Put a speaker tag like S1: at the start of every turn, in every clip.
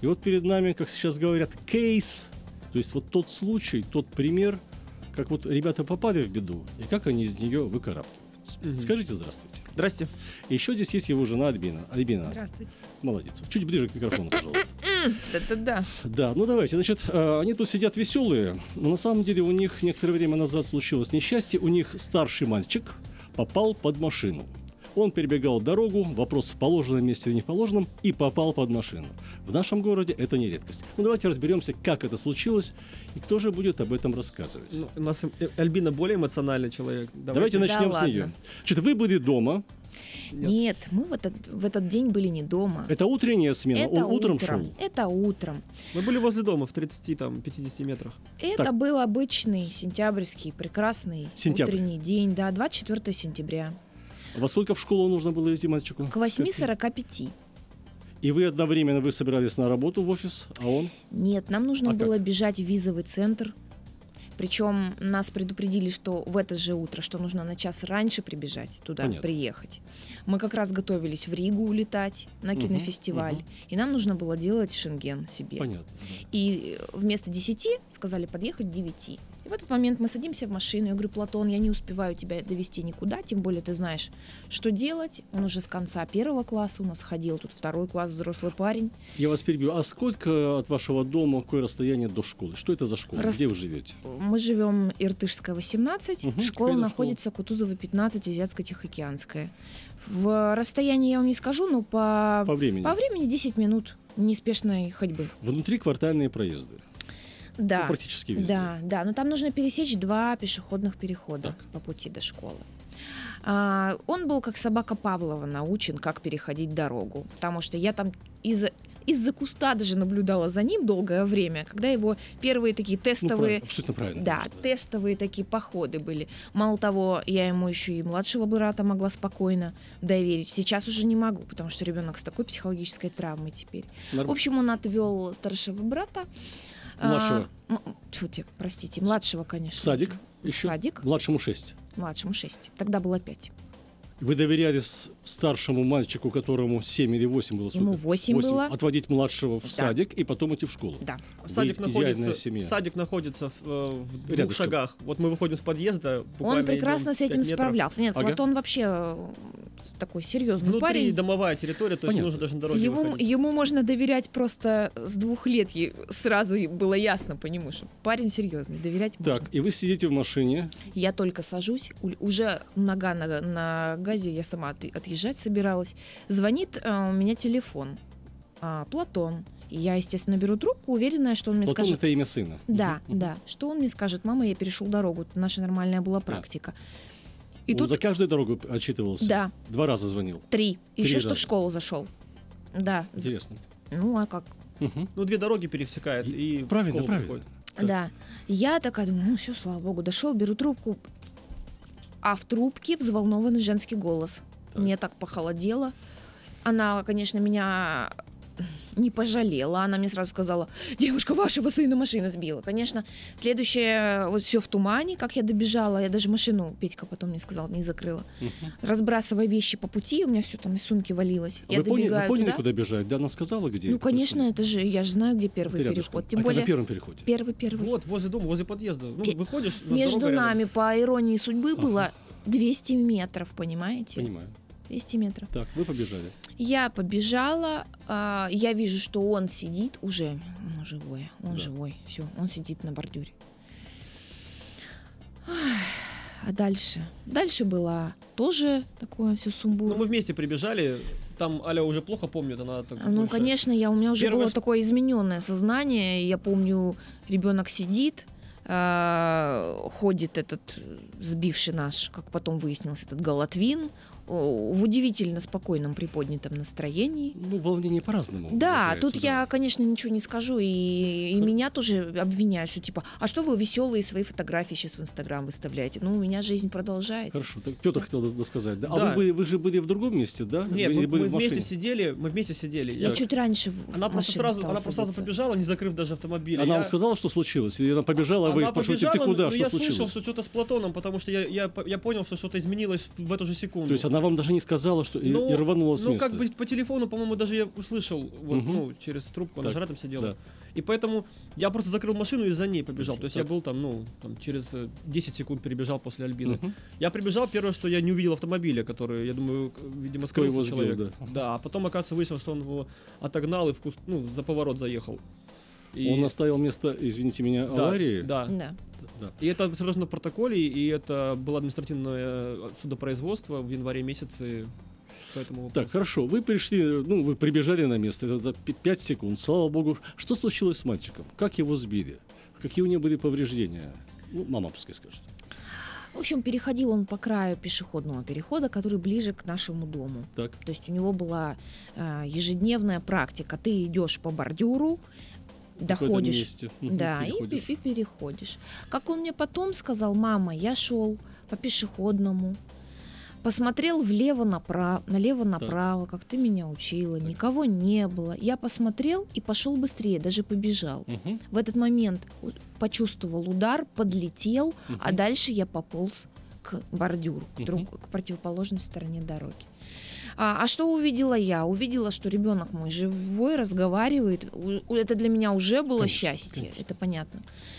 S1: И вот перед нами, как сейчас говорят, кейс, то есть вот тот случай, тот пример, как вот ребята попали в беду, и как они из нее выкарабкиваются. Скажите здравствуйте.
S2: Здрасте.
S1: И еще здесь есть его жена Альбина. Альбина.
S3: Здравствуйте.
S1: Молодец. Чуть ближе к микрофону, пожалуйста.
S3: Да-да-да.
S1: Да, ну давайте. Значит, они тут сидят веселые, но на самом деле у них некоторое время назад случилось несчастье. У них старший мальчик попал под машину. Он перебегал дорогу, вопрос в положенном месте или не в положенном, и попал под машину. В нашем городе это не редкость. Ну давайте разберемся, как это случилось, и кто же будет об этом рассказывать.
S2: Ну, у нас Альбина более эмоциональный человек.
S1: Давайте начнем с нее. Значит, вы были дома.
S3: Нет, мы в этот день были не дома.
S1: Это утренняя смена.
S3: Это
S1: Он утром шел.
S3: Это утром.
S2: Мы были возле дома в 30-50 метрах.
S3: Это
S1: Так.
S3: был обычный сентябрьский прекрасный
S1: Сентябрь.
S3: утренний день, да, 24 сентября.
S1: Во сколько в школу нужно было идти мальчику?
S3: К 8:45.
S1: И вы одновременно вы собирались на работу в офис, а он?
S3: Нет, нам нужно
S1: А
S3: было
S1: как?
S3: бежать в визовый центр. Причем нас предупредили, что в это же утро, что нужно на час раньше прибежать туда,
S1: Понятно.
S3: приехать. Мы как раз готовились в Ригу улетать на кинофестиваль, и нам нужно было делать шенген себе.
S1: Понятно. Да.
S3: И вместо 10 сказали подъехать к 9. И в этот момент мы садимся в машину. Я говорю: Платон, я не успеваю тебя довести никуда, тем более ты знаешь, что делать. Он уже с конца 1 класса у нас ходил, тут 2 класс, взрослый парень.
S1: Я вас перебью. А сколько от вашего дома, какое расстояние до школы? Что это за школа? Где вы живете?
S3: Мы живем Иртышская, 18,
S1: Мгм,
S3: школа
S1: какая это
S3: находится Кутузова, 15, Азиатско-Тихоокеанская. В расстоянии я вам не скажу, но по времени 10 минут неспешной ходьбы.
S1: Внутриквартальные проезды.
S3: Да.
S1: Ну, практически везде.
S3: Да, но там нужно пересечь 2 пешеходных перехода
S1: Так.
S3: по пути до школы. Он был как собака Павлова научен, как переходить дорогу, потому что я там из-за куста даже наблюдала за ним долгое время, когда его первые такие
S1: Ну,
S3: тестовые,
S1: правильно, абсолютно правильно.
S3: да,
S1: конечно.
S3: тестовые такие походы были. Мало того, я ему еще и младшего брата могла спокойно доверить. Сейчас уже не могу, потому что ребенок с такой психологической травмой теперь. В общем, он отвел старшего брата.
S1: Младшего?
S3: Простите, младшего, конечно.
S1: В садик?
S3: В
S1: Еще?
S3: садик.
S1: Младшему 6.
S3: Младшему 6. Тогда было 5.
S1: Вы доверяли старшему мальчику, которому 7 или 8 было?
S3: Ему 8 было.
S1: Отводить младшего в
S3: Да.
S1: садик и потом идти в школу?
S3: Да.
S1: Идеальная семья.
S2: Садик находится в 2
S1: Рядышком.
S2: шагах. Вот мы выходим с подъезда, буквально
S3: Он прекрасно
S2: идем
S3: с этим
S2: 5 метров.
S3: справлялся. Нет,
S1: Ага.
S3: Платон вообще такой серьезный
S2: Внутри
S3: парень.
S2: домовая территория, то есть не
S1: Понятно.
S2: нужно даже на дороге выходить.
S3: Ему можно доверять просто с 2 лет. Сразу было ясно по нему, что парень серьезный, доверять можно.
S1: Так, и вы сидите в машине.
S3: Я только сажусь, уже нога на газе, я сама отъезжать собиралась. Звонит у меня телефон. Платон. И я, естественно, беру трубку, уверенная, что он мне
S1: Платон —
S3: скажет...
S1: это имя сына.
S3: Да,
S1: Мгм.
S3: да. Что он мне скажет: мама, я перешел дорогу. Это наша нормальная была практика. И
S1: Он
S3: тут
S1: за каждую дорогу отчитывался?
S3: Да.
S1: 2 раза звонил?
S3: 3. Еще что
S1: раза.
S3: в школу зашел. Да.
S1: Интересно.
S3: Ну, а как?
S1: Мгм.
S2: Ну, 2 дороги пересекает и
S1: Правильно,
S2: в школу
S1: правильно.
S2: приходит.
S1: Так.
S3: Да. Я такая думаю, ну все, слава богу, дошел, беру трубку. А в трубке взволнованный женский голос.
S1: Так.
S3: Мне так похолодело. Она, конечно, меня не пожалела. Она мне сразу сказала: девушка, вашего сына машина сбила. Конечно, следующее, вот все в тумане, как я добежала. Я даже машину, Петька потом мне сказал, не закрыла.
S1: Мгм.
S3: Разбрасывая вещи по пути, у меня все там из сумки валилось.
S1: А
S3: Я
S1: вы поняли,
S3: добегаю
S1: вы поняли,
S3: туда.
S1: куда бежать? Да, она сказала, где?
S3: Ну,
S1: это
S3: конечно,
S1: происходит?
S3: это же, я же знаю, где первый
S1: Это рядышком.
S3: переход. Тем
S1: Это
S3: более,
S1: на первом переходе?
S3: первый.
S2: Вот, возле дома, возле подъезда. Ну,
S3: И
S2: выходишь, у нас
S3: Между
S2: дорога рядом.
S3: нами, по иронии судьбы, было 200 метров, понимаете?
S1: Понимаю.
S3: 200 метров.
S1: Так, вы побежали.
S3: Я побежала, я вижу, что он сидит уже, он живой,
S1: Да.
S3: все, он сидит на бордюре. А дальше? Дальше было тоже такое все
S2: Ну,
S3: сумбур.
S2: мы вместе прибежали, там Аля уже плохо помнит, она так
S3: Ну,
S2: больше-
S3: конечно, у меня уже
S2: Первое,
S3: было
S2: что-
S3: такое измененное сознание. И я помню, ребенок сидит, ходит этот сбивший наш, как потом выяснилось, этот Галатвин, в удивительно спокойном приподнятом настроении.
S1: Ну, волнение по-разному.
S3: Да,
S1: выражается,
S3: тут я, конечно, ничего не скажу, и меня тоже обвиняют, что типа, а что вы веселые свои фотографии сейчас в Инстаграм выставляете? Ну, у меня жизнь продолжается.
S1: Хорошо, так Петр хотел досказать. Да?
S2: Да.
S1: А вы же были в другом месте, да?
S2: Нет,
S1: Вы
S2: мы
S1: были в
S2: вместе
S1: машине?
S2: сидели.
S3: Я чуть раньше
S2: Она просто
S3: машину
S2: сразу,
S3: стала
S2: она просто сразу
S3: садиться.
S2: побежала, не закрыв даже автомобиль.
S1: Она
S2: Я-
S1: вам сказала, что случилось? Или она побежала, а вы
S2: Она
S1: спрашиваете, ты
S2: побежала,
S1: куда,
S2: но
S1: что
S2: я
S1: случилось?
S2: слышал, что что-то с Платоном, потому что я понял, что что-то изменилось в эту же секунду.
S1: То есть она Она вам даже не сказала, что и рванула с
S2: ну,
S1: места.
S2: как бы по телефону, по-моему, даже я услышал, вот,
S1: Мгм.
S2: ну, через трубку, она
S1: Так,
S2: же рядом сидела.
S1: да.
S2: И поэтому я просто закрыл машину и за ней побежал.
S1: Хорошо,
S2: То есть
S1: так.
S2: я был там, ну, там, через 10 секунд перебежал после Альбины.
S1: Мгм.
S2: Я прибежал, первое, что я не увидел автомобиля, который, я думаю, видимо,
S1: Кто его
S2: скрылся
S1: сбил,
S2: человек.
S1: да.
S2: Да, а потом, оказывается, выяснилось, что он его отогнал и ну, за поворот заехал. И...
S1: Он оставил место, извините меня,
S2: Да,
S1: аварии.
S2: Да.
S3: Да.
S1: Да.
S2: И это отражено в протоколе, и это было административное судопроизводство в январе месяце. Поэтому
S1: Так, хорошо, вы пришли, ну, вы прибежали на место, это за 5 секунд, слава богу. Что случилось с мальчиком? Как его сбили? Какие у него были повреждения? Ну, мама пускай скажет.
S3: В общем, переходил он по краю пешеходного перехода, который ближе к нашему дому.
S1: Так.
S3: То есть у него была ежедневная практика. Ты идешь по бордюру,
S1: В каком-то
S3: доходишь,
S1: месте. Мгм,
S3: да,
S1: переходишь.
S3: и переходишь. Как он мне потом сказал: мама, я шел по пешеходному, посмотрел налево-направо, как ты меня учила, никого не было. Я посмотрел и пошел быстрее, даже побежал.
S1: Мгм,
S3: В этот момент почувствовал удар, подлетел, а
S1: мгм.
S3: дальше я пополз к бордюру,
S1: Мгм.
S3: к противоположной стороне дороги. А что увидела я? Увидела, что ребенок мой живой, разговаривает. Это для меня уже было
S1: Конечно,
S3: счастье,
S1: конечно.
S3: это понятно.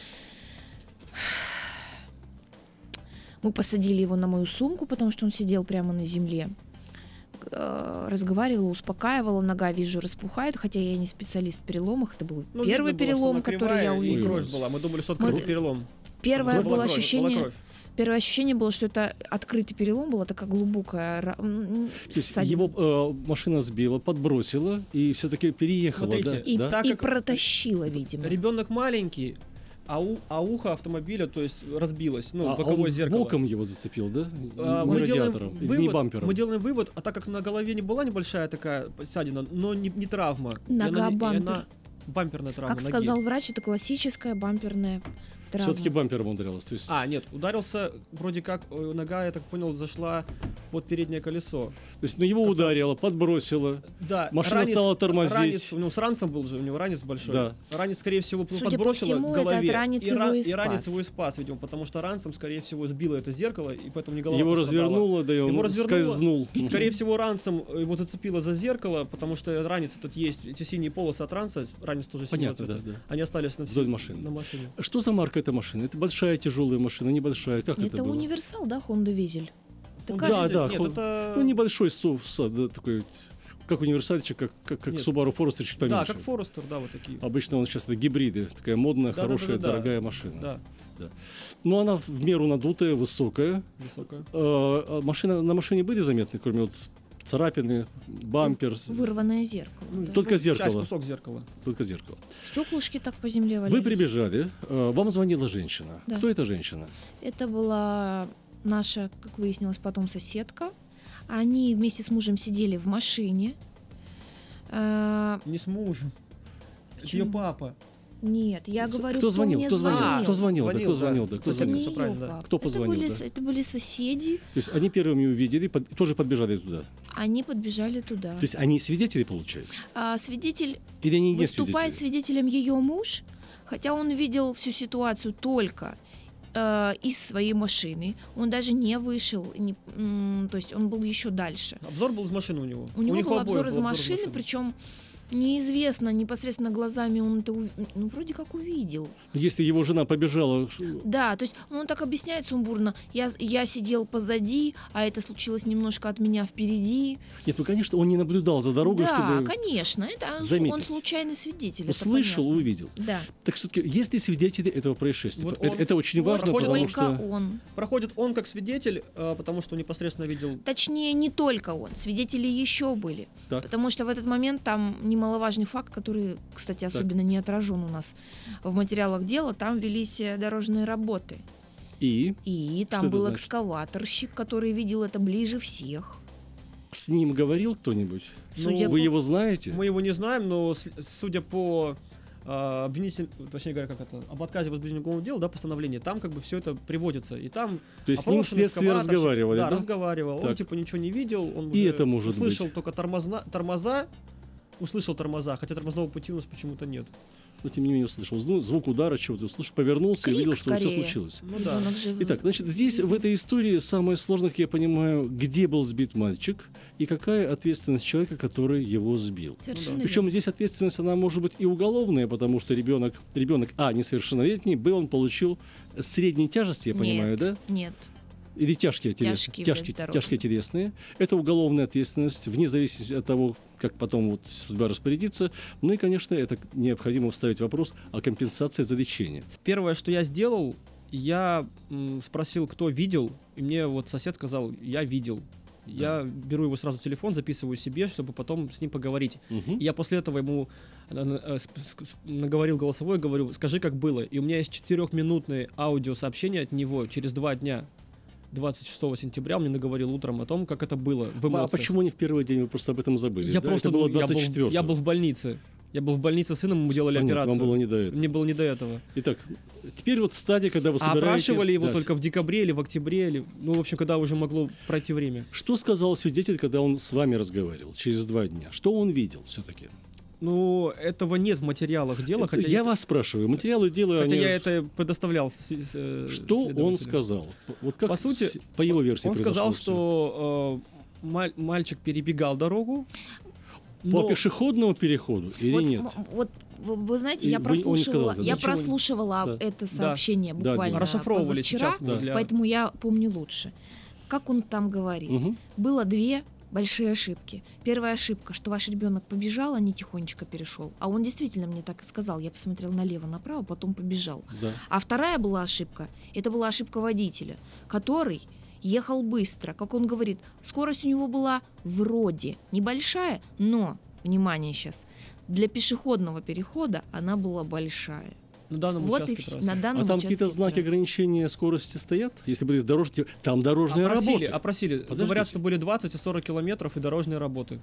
S3: Мы посадили его на мою сумку, потому что он сидел прямо на земле. Разговаривала, успокаивала, нога, вижу, распухает, хотя я не специалист в переломах, это был
S2: Ну,
S3: первый
S2: видно было, что
S3: перелом,
S2: она
S3: который
S2: кривая,
S3: я
S2: и
S3: увидела.
S2: кровь была. Мы думали, что
S3: Мы-
S2: открыл перелом.
S3: Первое
S2: Была
S3: было
S2: кровь, была
S3: ощущение,
S2: кровь.
S3: первое ощущение было, что это открытый перелом, была такая глубокая
S1: То есть
S3: ссадина.
S1: его машина сбила, подбросила и все-таки переехала,
S2: Смотрите,
S1: да?
S3: И,
S1: да?
S2: так
S3: и
S2: как
S3: протащила, видимо.
S2: Ребенок маленький, а ухо автомобиля, то есть разбилось, ну,
S1: А
S2: боковое
S1: он
S2: зеркало.
S1: боком его зацепил, да?
S2: А,
S1: Не
S2: мы делаем
S1: радиатором, или не бампером.
S2: мы делаем вывод, а так как на голове не была небольшая такая ссадина, но не травма. и
S3: Нога
S2: и
S3: бампер.
S2: бамперная травма
S3: Как
S2: ноги.
S3: сказал врач, это классическая бамперная травма.
S1: Все-таки бампером ударилась. То есть,
S2: Нет, ударился, вроде как, нога, я так понял, зашла под переднее колесо.
S1: то есть, ну, его ударило, подбросило.
S2: Да,
S1: Машина стала тормозить.
S2: Ранец, ну, с ранцем был же, у него ранец большой.
S1: Да.
S2: Ранец, скорее всего,
S3: Судя по
S2: подбросило
S3: всему,
S2: к
S3: это
S2: голове.
S3: от ранец его и
S2: и ранец
S3: спас.
S2: его и спас, видимо, потому что ранцем, скорее всего, сбило это зеркало, и поэтому не голова
S1: Его
S2: пострадала.
S1: развернуло, да и он
S2: Его развернуло.
S1: скользнул.
S2: Скорее всего, ранцем его зацепило за зеркало, потому что ранец этот есть, эти синие полосы от ранца, ранец тоже синего
S1: Понятно,
S2: цвета.
S1: да, да.
S2: Они остались на
S1: Вдоль машины.
S2: на машине.
S1: Что за марка этой машины? Это большая тяжелая машина, небольшая? Как это
S3: Это
S1: было?
S3: универсал, да, Honda Визель?
S2: Он
S3: Такая-
S2: ездит-
S1: Да,
S2: Нет,
S1: хон-
S2: это...
S1: Ну, небольшой SUV, да, такой, как универсальчик, как
S2: Нет.
S1: Subaru Forester, чуть поменьше.
S2: Да, как Форестер, да, вот такие.
S1: Обычно он сейчас это гибриды, такая модная,
S2: Да,
S1: хорошая,
S2: да.
S1: дорогая машина.
S2: Да,
S1: Но она в меру надутая, высокая.
S2: высокая.
S1: На машине были заметны, кроме вот царапины, бампер,
S3: Вырванное зеркало.
S2: Ну,
S3: да.
S1: только
S2: Часть,
S1: зеркало.
S2: кусок зеркала.
S1: Только зеркало.
S3: Стеклышки так по земле валялись.
S1: Вы прибежали, вам звонила женщина.
S3: Да.
S1: Кто эта женщина?
S3: Это была наша, как выяснилось потом, соседка. Они вместе с мужем сидели в машине.
S2: Не с мужем. Это
S3: Почему?
S2: ее папа.
S3: Нет, я говорю,
S1: Кто звонил?
S3: мне
S1: Кто звонил?
S2: звонил?
S1: Кто звонил? Да,
S2: Звонил,
S1: кто
S2: да.
S1: звонил? Да, кто
S2: Это
S3: Это
S1: звонил?
S3: не
S2: Всё
S3: ее
S2: правильно, да.
S3: папа.
S1: Кто позвонил, да?
S3: Это были соседи.
S1: То есть они первыми увидели, тоже подбежали туда.
S3: Они подбежали туда.
S1: То есть они свидетели, получается?
S3: Свидетель
S1: Или они не
S3: выступает
S1: свидетели?
S3: свидетелем ее муж, хотя он видел всю ситуацию только из своей машины. Он даже не вышел, то есть он был еще дальше.
S2: Обзор был из машины у него.
S3: У него
S2: них
S3: был
S2: обоих
S3: обзор из машины, причем неизвестно непосредственно глазами он это вроде как увидел.
S1: Если его жена побежала,
S3: Да, то есть он так объясняет сумбурно. Я сидел позади, а это случилось немножко от меня впереди.
S1: нет, ну конечно, он не наблюдал за дорогой,
S3: Да,
S1: чтобы
S3: конечно, это он
S1: заметить.
S3: случайный свидетель. это
S1: услышал,
S3: понятно.
S1: увидел.
S3: Да,
S1: Так что таки, есть ли свидетели этого происшествия?
S2: Вот он-
S1: Это очень
S2: вот
S1: важно,
S2: проходит
S1: потому
S3: только
S1: что
S3: он.
S2: Проходит он как свидетель, потому что непосредственно видел.
S3: Точнее, не только он. Свидетели еще были.
S1: Так.
S3: Потому что в этот момент там немаловажный факт, который, кстати, особенно не отражен у нас в материалах дела, там велись дорожные работы.
S1: и
S3: И
S1: Что
S3: там
S1: это
S3: был
S1: значит?
S3: экскаваторщик, который видел это ближе всех.
S1: с ним говорил кто-нибудь?
S3: Судя
S1: Вы
S3: по-
S1: его знаете?
S2: Мы его не знаем, но судя по точнее говоря, как это, об отказе возбуждения уголовного дела, да, постановление, там как бы все это приводится. И там
S1: То есть с ним
S2: опрошенный
S1: следствие
S2: экскаваторщик,
S1: разговаривали, да?
S2: разговаривал. Он
S1: Так.
S2: типа ничего не видел, он
S1: И
S2: уже
S1: это может
S2: услышал
S1: быть.
S2: только тормоза, услышал тормоза, хотя тормозного пути у нас почему-то нет.
S1: но тем не менее услышал. Звук удара чего-то услышал, повернулся и
S3: Крик
S1: увидел, что все
S3: скорее.
S1: случилось.
S2: Ну да.
S3: Ребенок же
S1: Итак, значит, здесь в этой истории самое сложное, как я понимаю, где был сбит мальчик и какая ответственность человека, который его сбил.
S3: Совершенно
S1: Причем
S3: верно.
S1: здесь ответственность, она может быть и уголовная, потому что ребенок, а, несовершеннолетний, б, он получил средней тяжести, я понимаю,
S3: Нет,
S1: да?
S3: Нет.
S1: Или тяжкие
S3: Тяжкие,
S1: телесные.
S3: бездорожные.
S1: Тяжкие телесные. Это уголовная ответственность, вне зависимости от того, как потом вот судьба распорядится. Ну и, конечно, это необходимо вставить вопрос о компенсации за лечение.
S2: Первое, что я сделал, я спросил, кто видел, и мне вот сосед сказал, я видел. Я беру его сразу телефон, записываю себе, чтобы потом с ним поговорить.
S1: Мгм.
S2: И я после этого ему наговорил голосовой, говорю, скажи, как было. И у меня есть 4-минутное аудиосообщение от него через 2 дня. 26 сентября он мне наговорил утром о том, как это было в
S1: А
S2: эмоциях.
S1: почему не в первый день вы просто об этом забыли?
S2: Я
S1: да?
S2: просто
S1: Это было
S2: я был-
S1: 24-го.
S2: я был в больнице. Я был в больнице с сыном, ему делали
S1: Понятно,
S2: операцию.
S1: вам было не до этого.
S2: Мне было не до этого.
S1: Итак, теперь вот стадия, когда вы
S2: А
S1: собираете...
S2: опрашивали его
S1: Да,
S2: только в декабре или в октябре, или, ну, в общем, когда уже могло пройти время.
S1: Что сказал свидетель, когда он с вами разговаривал через 2 дня? Что он видел все-таки?
S2: Ну, этого нет в материалах дела, хотя
S1: Я вас спрашиваю, материалы дела...
S2: хотя
S1: они-
S2: я это предоставлял.
S1: Что он сказал? Вот как
S2: По сути,
S1: по его версии
S2: Он
S1: произошло
S2: сказал,
S1: всё?
S2: что мальчик перебегал дорогу.
S1: По
S2: но-
S1: пешеходному переходу или
S3: Вот,
S1: нет?
S3: вот вы знаете,
S1: И
S3: я
S1: он не сказал
S3: прослушивала,
S1: этого,
S3: я
S1: ничего не-
S3: прослушивала
S1: Да.
S3: это сообщение
S1: Да,
S3: буквально
S2: Расшифровывали
S3: позавчера,
S2: сейчас мы
S1: Да.
S2: для...
S3: поэтому я помню лучше. Как он там говорит?
S1: Мгм.
S3: Было 2 большие ошибки. Первая ошибка, что ваш ребенок побежал, а не тихонечко перешел. А он действительно мне так и сказал. Я посмотрел налево, направо, потом побежал.
S1: Да.
S3: А вторая была ошибка. Это была ошибка водителя, который ехал быстро. Как он говорит, скорость у него была вроде небольшая, но, внимание сейчас, для пешеходного перехода она была большая.
S2: На данном
S3: Вот и
S2: участке
S3: все.
S2: трассы.
S3: На данном
S1: А там
S3: участке
S1: какие-то знаки
S3: трассы.
S1: ограничения скорости стоят? Если будет дорожки, там дорожные работы.
S2: Опросили.
S1: Подождите.
S2: Говорят, что были 20 и 40 километров и дорожные работы.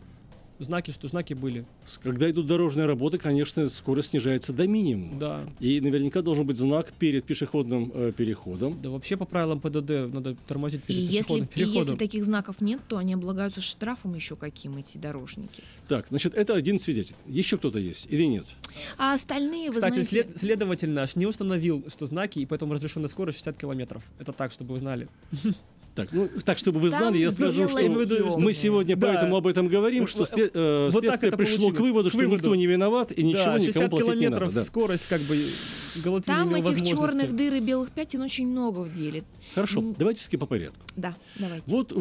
S2: Знаки были.
S1: Когда идут дорожные работы, конечно, скорость снижается до минимума.
S2: Да.
S1: И наверняка должен быть знак перед пешеходным переходом.
S2: Да вообще по правилам ПДД надо тормозить
S3: И
S2: перед
S3: если,
S2: пешеходным
S3: и если
S2: переходом.
S3: таких знаков нет, то они облагаются штрафом еще каким, эти дорожники.
S1: Так, значит, это один свидетель. Еще кто-то есть или нет?
S3: А остальные, вы
S2: Кстати,
S3: знаете...
S2: следователь наш не установил, что знаки, и поэтому разрешенная скорость 60 километров. Это так, чтобы вы знали.
S1: Так, ну, так, чтобы вы
S3: Там
S1: знали, я скажу,
S3: дело
S1: что
S3: темное.
S1: мы сегодня
S2: Да.
S1: поэтому об этом говорим,
S2: Вот-
S1: что
S2: вот так
S1: следствие
S2: это
S1: пришло к
S2: получилось.
S1: выводу,
S2: К
S1: что
S2: выводу.
S1: никто не виноват и ничего
S2: Да,
S1: никому
S2: 60
S1: платить не
S2: километров
S1: надо. Да.
S2: скорость, как бы, галатить
S3: Там
S2: не имел
S3: этих
S2: возможности.
S3: черных дыр и белых пятен очень много в деле.
S1: Хорошо,
S3: М.
S1: давайте все-таки по порядку.
S3: Да, давайте.
S1: Вот,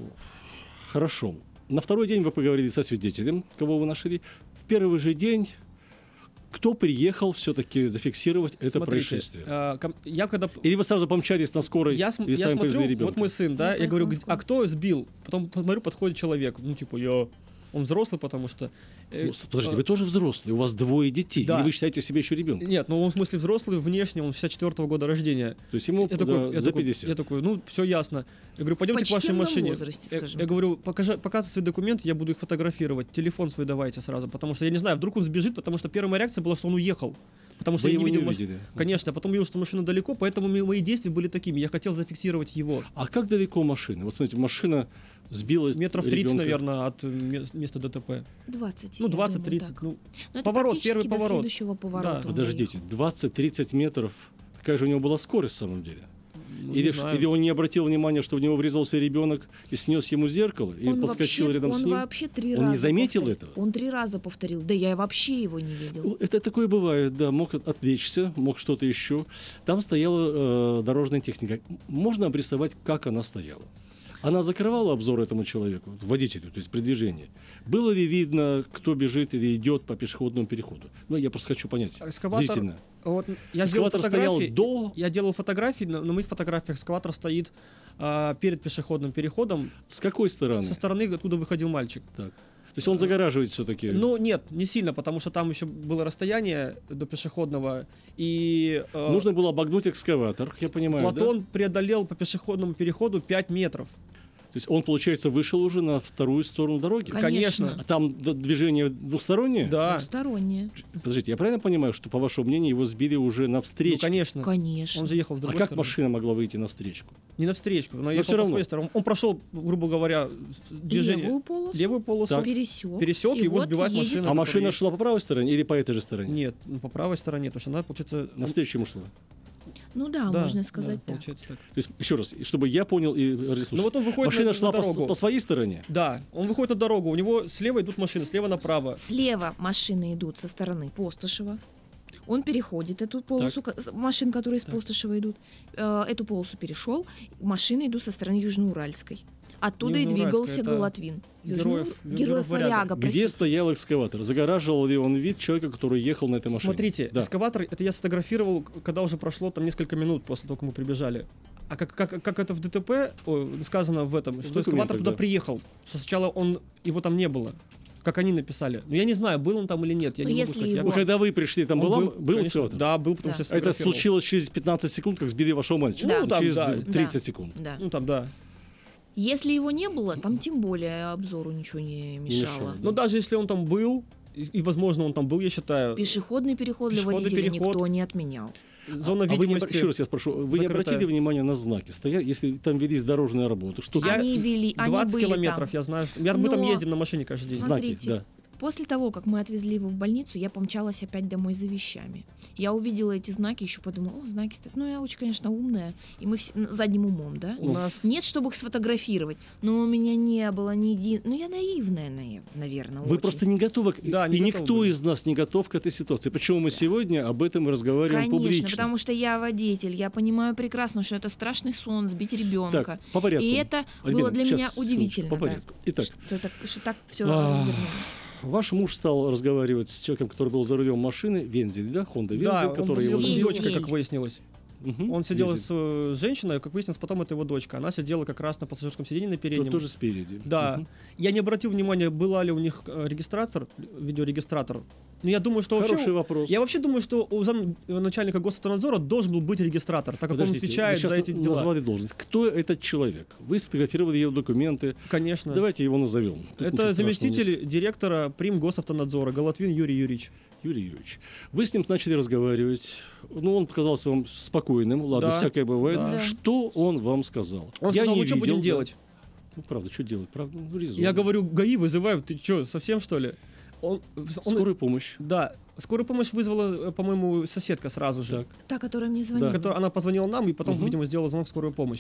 S1: хорошо. На второй день вы поговорили со свидетелем, кого вы нашли. В первый же день кто приехал все-таки зафиксировать это
S2: Смотрите,
S1: происшествие?
S2: я когда...
S1: Или вы сразу помчались на скорой
S2: Я,
S1: или
S2: я
S1: сами
S2: смотрю,
S1: повезли ребенка?
S2: вот мой сын, да,
S3: Я
S2: я говорю,
S3: поехала на
S2: а кто сбил? Потом смотрю, подходит человек, ну, типа, я... Он взрослый, потому что...
S1: Ну, подождите, вы тоже взрослый, у вас 2 детей,
S2: Да.
S1: или вы считаете себя еще ребенком?
S2: Нет, ну он в смысле взрослый, внешне, он 64-го года рождения.
S1: То есть ему
S2: Я такой, я
S1: за
S2: такой,
S1: 50.
S2: я такой, ну, все ясно. Я говорю, пойдемте к вашей
S3: почтенном
S2: машине.
S3: возрасте, скажем
S2: Я
S3: так.
S2: говорю, показывай свои документы, я буду их фотографировать. Телефон свой давайте сразу, потому что я не знаю, вдруг он сбежит, потому что первая моя реакция была, что он уехал. Потому что
S1: Вы
S2: я не
S1: его не
S2: видел
S1: увидели?
S2: Конечно, а потом увидел, что машина далеко, поэтому мои действия были такими. Я хотел зафиксировать его.
S1: А как далеко машина? Вот смотрите, машина сбила
S2: Метров 30,
S1: ребенка.
S2: наверное, от места ДТП.
S3: 20.
S2: Ну,
S3: я
S2: 20-30.
S3: думаю, так.
S2: Ну,
S3: Но это
S2: поворот,
S3: практически
S2: первый
S3: до
S2: поворот.
S3: следующего поворота.
S2: Да.
S3: он
S1: Подождите, 20-30 метров. Какая же у него была скорость в самом деле?
S2: ну,
S1: Или,
S2: не знаю.
S1: или он не обратил внимания, что в него врезался ребенок и снес ему зеркало, и
S3: Он
S1: подскочил
S3: вообще,
S1: рядом
S3: он
S1: с ним?
S3: вообще 3
S1: Он
S3: раза
S1: не заметил
S3: повторил.
S1: этого?
S3: Он 3 раза повторил. Да я вообще его не видел.
S1: Ну, это такое бывает, да, мог отвлечься, мог что-то еще. Там стояла дорожная техника. Можно обрисовать, как она стояла? Она закрывала обзор этому человеку, водителю, то есть при движении. Было ли видно, кто бежит или идет по пешеходному переходу? Ну, я просто хочу понять.
S2: Экскаватор-
S1: Зрительно.
S2: Вот, я сделал
S1: Эскалатор стоял
S2: фотографии,
S1: до...
S2: Я делал фотографии, на моих фотографиях эскаватор стоит перед пешеходным переходом,
S1: С какой стороны?
S2: со стороны, откуда выходил мальчик.
S1: Так. То есть он загораживает все-таки.
S2: Ну, нет, не сильно, потому что там еще было расстояние до пешеходного, и
S1: Нужно было обогнуть экскаватор, как я понимаю,
S2: Платон преодолел по пешеходному переходу 5 метров.
S1: То есть он, получается, вышел уже на вторую сторону дороги?
S2: Конечно.
S1: А там движение двухстороннее?
S2: Да.
S3: Двустороннее.
S1: Подождите, я правильно понимаю, что, по вашему мнению, его сбили уже
S2: Ну,
S1: навстречу?
S2: конечно.
S3: Конечно.
S2: Он же ехал с
S1: А
S2: другой
S1: как
S2: стороны.
S1: машина могла выйти навстречу?
S2: Не навстречу, но ехал
S1: всё
S2: по
S1: равно.
S2: своей стороне. Он прошел, грубо говоря, движение...
S3: Левую полосу
S1: Так.
S3: пересек.
S2: Пересек,
S3: И
S2: его
S3: вот
S2: сбивает
S3: едет-
S2: машина.
S1: А
S2: которая
S1: машина
S2: едет.
S1: шла по правой стороне или по этой же стороне?
S2: Нет, ну, по правой стороне. То есть она, получается...
S1: Навстречу ему шла.
S3: Ну да,
S2: Да,
S3: можно
S2: да,
S3: сказать так.
S2: получается так.
S1: То есть, еще раз, чтобы я понял и
S2: Ну вот он выходит
S1: машина
S2: на
S1: шла
S2: дорогу.
S1: по своей стороне?
S2: Да, он выходит на дорогу, у него слева идут машины, слева направо.
S3: Слева машины идут со стороны Постышева. Он переходит эту полосу, машин, которые из Постышева идут. Эту полосу перешел. Машины идут со стороны Южноуральской. Оттуда и
S2: Южноуральская,
S3: двигался
S2: это
S3: Голотвин.
S2: героев
S3: Героев Варяга,
S1: Где
S3: простите.
S1: стоял экскаватор? Загораживал ли он вид человека, который ехал на этой машине?
S2: Смотрите,
S1: Да.
S2: эскаватор, это я сфотографировал, когда уже прошло там несколько минут после того, как мы прибежали. А как это в ДТП сказано в этом, что
S1: документах,
S2: эскаватор туда
S1: да.
S2: приехал, что сначала его там не было, как они написали. Но я не знаю, был он там или нет, я
S3: Ну,
S2: не могу
S3: если
S2: сказать. Я-
S1: Ну, когда вы пришли, там
S2: Он
S1: был
S2: конечно,
S1: экскаватор?
S2: Да, был, потому
S3: Да.
S2: что я
S1: Это
S2: сфотографировал.
S1: случилось через 15 секунд, как сбили вашего мальчика?
S3: Да.
S2: Ну, там,
S1: через
S2: да.
S1: 30 секунд.
S3: Да.
S2: Ну там, да.
S3: Если его не было, там тем более обзору ничего не мешало.
S1: мешало, да.
S2: Но даже если он там был, и, возможно, он там был, я считаю,
S3: Пешеходный переход для
S2: Пешеходный
S3: водителя
S2: переход.
S3: никто не отменял.
S2: зона
S1: А вы не,
S2: видимости...
S1: еще раз я спрошу, вы не
S2: закрытая.
S1: обратили внимание на знаки? Если там велись дорожные работы, что
S2: Я-
S3: Они вели,
S2: 20
S3: они были
S2: километров,
S3: там.
S2: я знаю. Мы там
S3: Но-
S2: ездим на машине каждый день.
S3: Смотри,
S1: знаки, да.
S3: После того, как мы отвезли его в больницу, я помчалась опять домой за вещами. Я увидела эти знаки, еще подумала, о, знаки стоят. Ну, я очень, конечно, умная, и мы все задним умом, да?
S2: У нас...
S3: Нет, чтобы их сфотографировать, но у меня не было ни един... Ну, я наивная, наверное,
S1: Вы просто не готовы,
S2: Да, не
S1: и
S2: готовы
S1: никто
S2: были.
S1: из нас не готов к этой ситуации. Почему мы сегодня об этом и разговариваем
S3: Конечно,
S1: публично?
S3: потому что я водитель, я понимаю прекрасно, что это страшный сон, сбить ребенка.
S1: Так, по порядку.
S3: И это
S1: Альбина,
S3: было для
S1: сейчас,
S3: меня
S1: секундочку,
S3: удивительно.
S1: по
S3: да.
S1: порядку. Итак,
S3: Что так все
S1: А,
S3: развернулось.
S1: ваш муж стал разговаривать с человеком, который был за рулем машины, Вензель, да, Honda Вензель,
S2: Да, он
S1: который
S2: сидел
S1: его...
S2: с
S3: Вензель.
S2: дочкой, как выяснилось.
S1: Мгм,
S2: Он сидел
S1: Вензель.
S2: с женщиной, как выяснилось, потом это его дочка. Она сидела как раз на пассажирском сиденье на переднем.
S1: Тоже спереди.
S2: Да.
S1: Мгм.
S2: Я не обратил внимания, была ли у них регистратор, видеорегистратор. Но я думаю, что
S1: Хороший
S2: вообще...
S1: вопрос.
S2: Я вообще думаю, что у начальника госавтонадзора должен был быть регистратор, так как он
S1: Подождите,
S2: отвечает
S1: вы сейчас
S2: за эти дела.
S1: назвали должность. Кто этот человек? Вы сфотографировали его документы.
S2: Конечно.
S1: Давайте его назовем. Тут ничего
S2: Это
S1: страшного
S2: заместитель
S1: нет.
S2: директора Прим Госавтонадзора Голотвин Юрий Юрьевич.
S1: Юрий Юрьевич. Вы с ним начали разговаривать. Ну, он показался вам спокойным. Ладно,
S2: Да,
S1: всякое бывает.
S2: да.
S1: Что он вам сказал?
S2: Он
S1: Я
S2: сказал,
S1: не
S2: ну что
S1: видел,
S2: будем
S1: да.
S2: делать?
S1: Ну, правда, что делать? Правда, ну, резонно.
S2: Я говорю, ГАИ вызываю, ты что, совсем что ли? Он,
S1: Скорую помощь.
S2: Да, скорую помощь вызвала, по-моему, соседка сразу же.
S1: Так.
S3: Та, которая мне звонила.
S2: Она позвонила нам и потом,
S1: Мгм.
S2: видимо, сделала звонок в скорую помощь.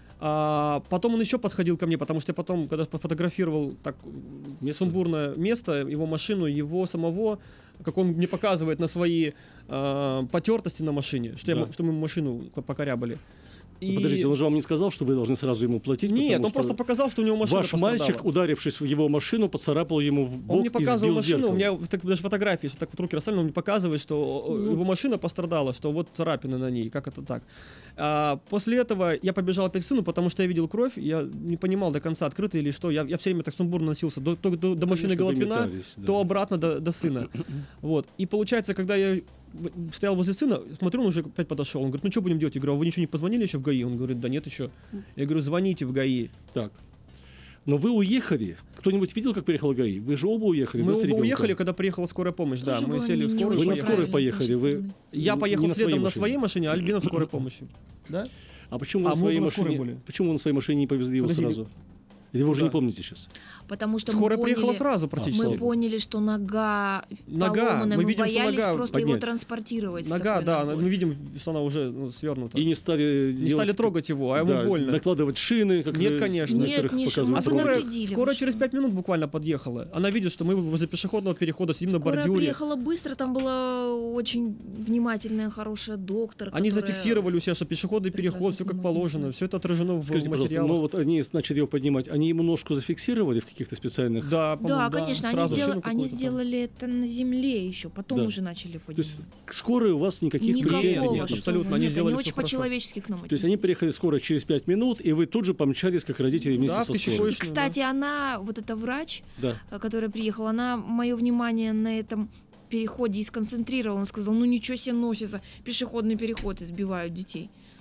S2: А потом он еще подходил ко мне, потому что я потом, когда пофотографировал так
S1: Место?
S2: сумбурное место, его машину, его самого, как он мне показывает на свои потертости на машине, что,
S1: Да.
S2: что мы машину покорябали.
S1: Ну, подождите, он же вам не сказал, что вы должны сразу ему платить?
S2: Нет,
S1: потому
S2: он
S1: что
S2: просто показал, что у него машина
S1: ваш
S2: пострадала.
S1: мальчик, ударившись в его машину, поцарапал ему в бок
S2: Он мне
S1: и
S2: показывал
S1: сбил
S2: машину,
S1: зеркало.
S2: у меня так, даже фотографии, если так вот руки расставлены, он мне показывает, что его машина пострадала, что вот царапины на ней, как это так. После этого я побежал опять к сыну, потому что я видел кровь, я не понимал до конца, открыто или что. Я все время так сумбурно носился до машины
S1: Конечно, вы
S2: Голотвина,
S1: метались, да.
S2: то обратно до сына. Вот. И получается, когда я стоял возле сына, смотрю, он уже опять подошел. Он говорит, ну что будем делать? Я говорю, а вы ничего не позвонили еще в ГАИ? Он говорит, да нет еще. Я говорю, звоните в ГАИ.
S1: Так. Но вы уехали. Кто-нибудь видел, как приехал ГАИ? Вы же оба уехали,
S2: Мы
S1: да, с
S2: оба
S1: ребенком?
S2: уехали, когда приехала скорая помощь. Да,
S3: Тоже
S2: мы
S3: было
S2: сели в
S3: не
S2: скорую.
S1: Вы на
S3: очень
S1: скорой
S3: правильно с
S1: поехали,
S3: нашей
S1: вы-
S3: стороны.
S2: Я
S1: Не
S2: поехал
S1: на своей
S2: следом на
S1: машине.
S2: своей машине, а Альбина в скорой помощи. Да?
S1: А почему вы
S2: А
S1: на
S2: мы
S1: своей
S2: оба на скорой
S1: машине?
S2: были.
S1: Почему вы на своей машине не повезли его
S2: Подожди,
S1: сразу? Или вы уже
S2: Да.
S1: не помните сейчас?
S3: Потому что
S2: Скорая
S3: мы поняли,
S2: приехала сразу практически.
S3: мы поняли, что нога
S2: Нога,
S3: поломанная,
S2: мы
S3: мы
S2: видим, что
S3: боялись
S2: нога
S3: просто его
S1: поднять.
S3: транспортировать. с
S2: Нога,
S3: такой
S2: да,
S3: ногой.
S2: мы видим, что она уже свернута.
S1: И не стали
S2: Не стали трогать его, а ему
S1: да,
S2: больно.
S1: накладывать шины, как
S2: Нет,
S1: вы
S2: конечно.
S1: на
S3: Нет,
S1: некоторых
S3: не
S1: показывают.
S3: мы
S2: А
S3: бы
S1: роликах.
S3: навредили.
S2: скоро
S3: вы
S2: через
S3: что?
S2: 5 минут буквально подъехала. Она видит, что мы возле пешеходного перехода сидим на
S3: Скорая
S2: бордюре.
S3: приехала быстро, там была очень внимательная, хорошая доктор.
S2: Они
S3: которая-
S2: зафиксировали у себя, что пешеходный переход,
S3: прекрасно
S2: все как
S3: помогла,
S2: положено,
S3: да.
S2: все это отражено
S1: Скажите,
S2: в
S1: пожалуйста,
S2: материалах.
S1: ну вот они начали его поднимать, они ему ножку зафиксировали в каких-то специальных...
S2: Да, по-моему,
S3: Да, конечно, они,
S2: сразу шину
S3: они
S2: какую-то там.
S3: сделали это на земле еще, потом
S1: Да.
S3: уже начали
S1: То есть
S3: поднимать.
S1: к скорой у вас никаких
S3: Никакого,
S1: претензий
S2: нет,
S1: нет.
S3: что
S2: абсолютно,
S3: вы,
S2: они
S3: нет,
S2: сделали
S3: они
S2: всё
S3: очень
S2: хорошо.
S3: по-человечески к нам
S1: То есть они
S3: отнеслись.
S1: приехали скоро через 5 минут, и вы тут же помчались, как родители, вместе
S2: Да,
S1: со
S2: в
S1: скорой.
S2: пешеход-
S3: И, кстати, она, вот эта врач,
S1: Да.
S3: которая приехала, она мое внимание на этом переходе и сконцентрировала. Он сказал, ну ничего себе носится, пешеходный переход, избивают детей.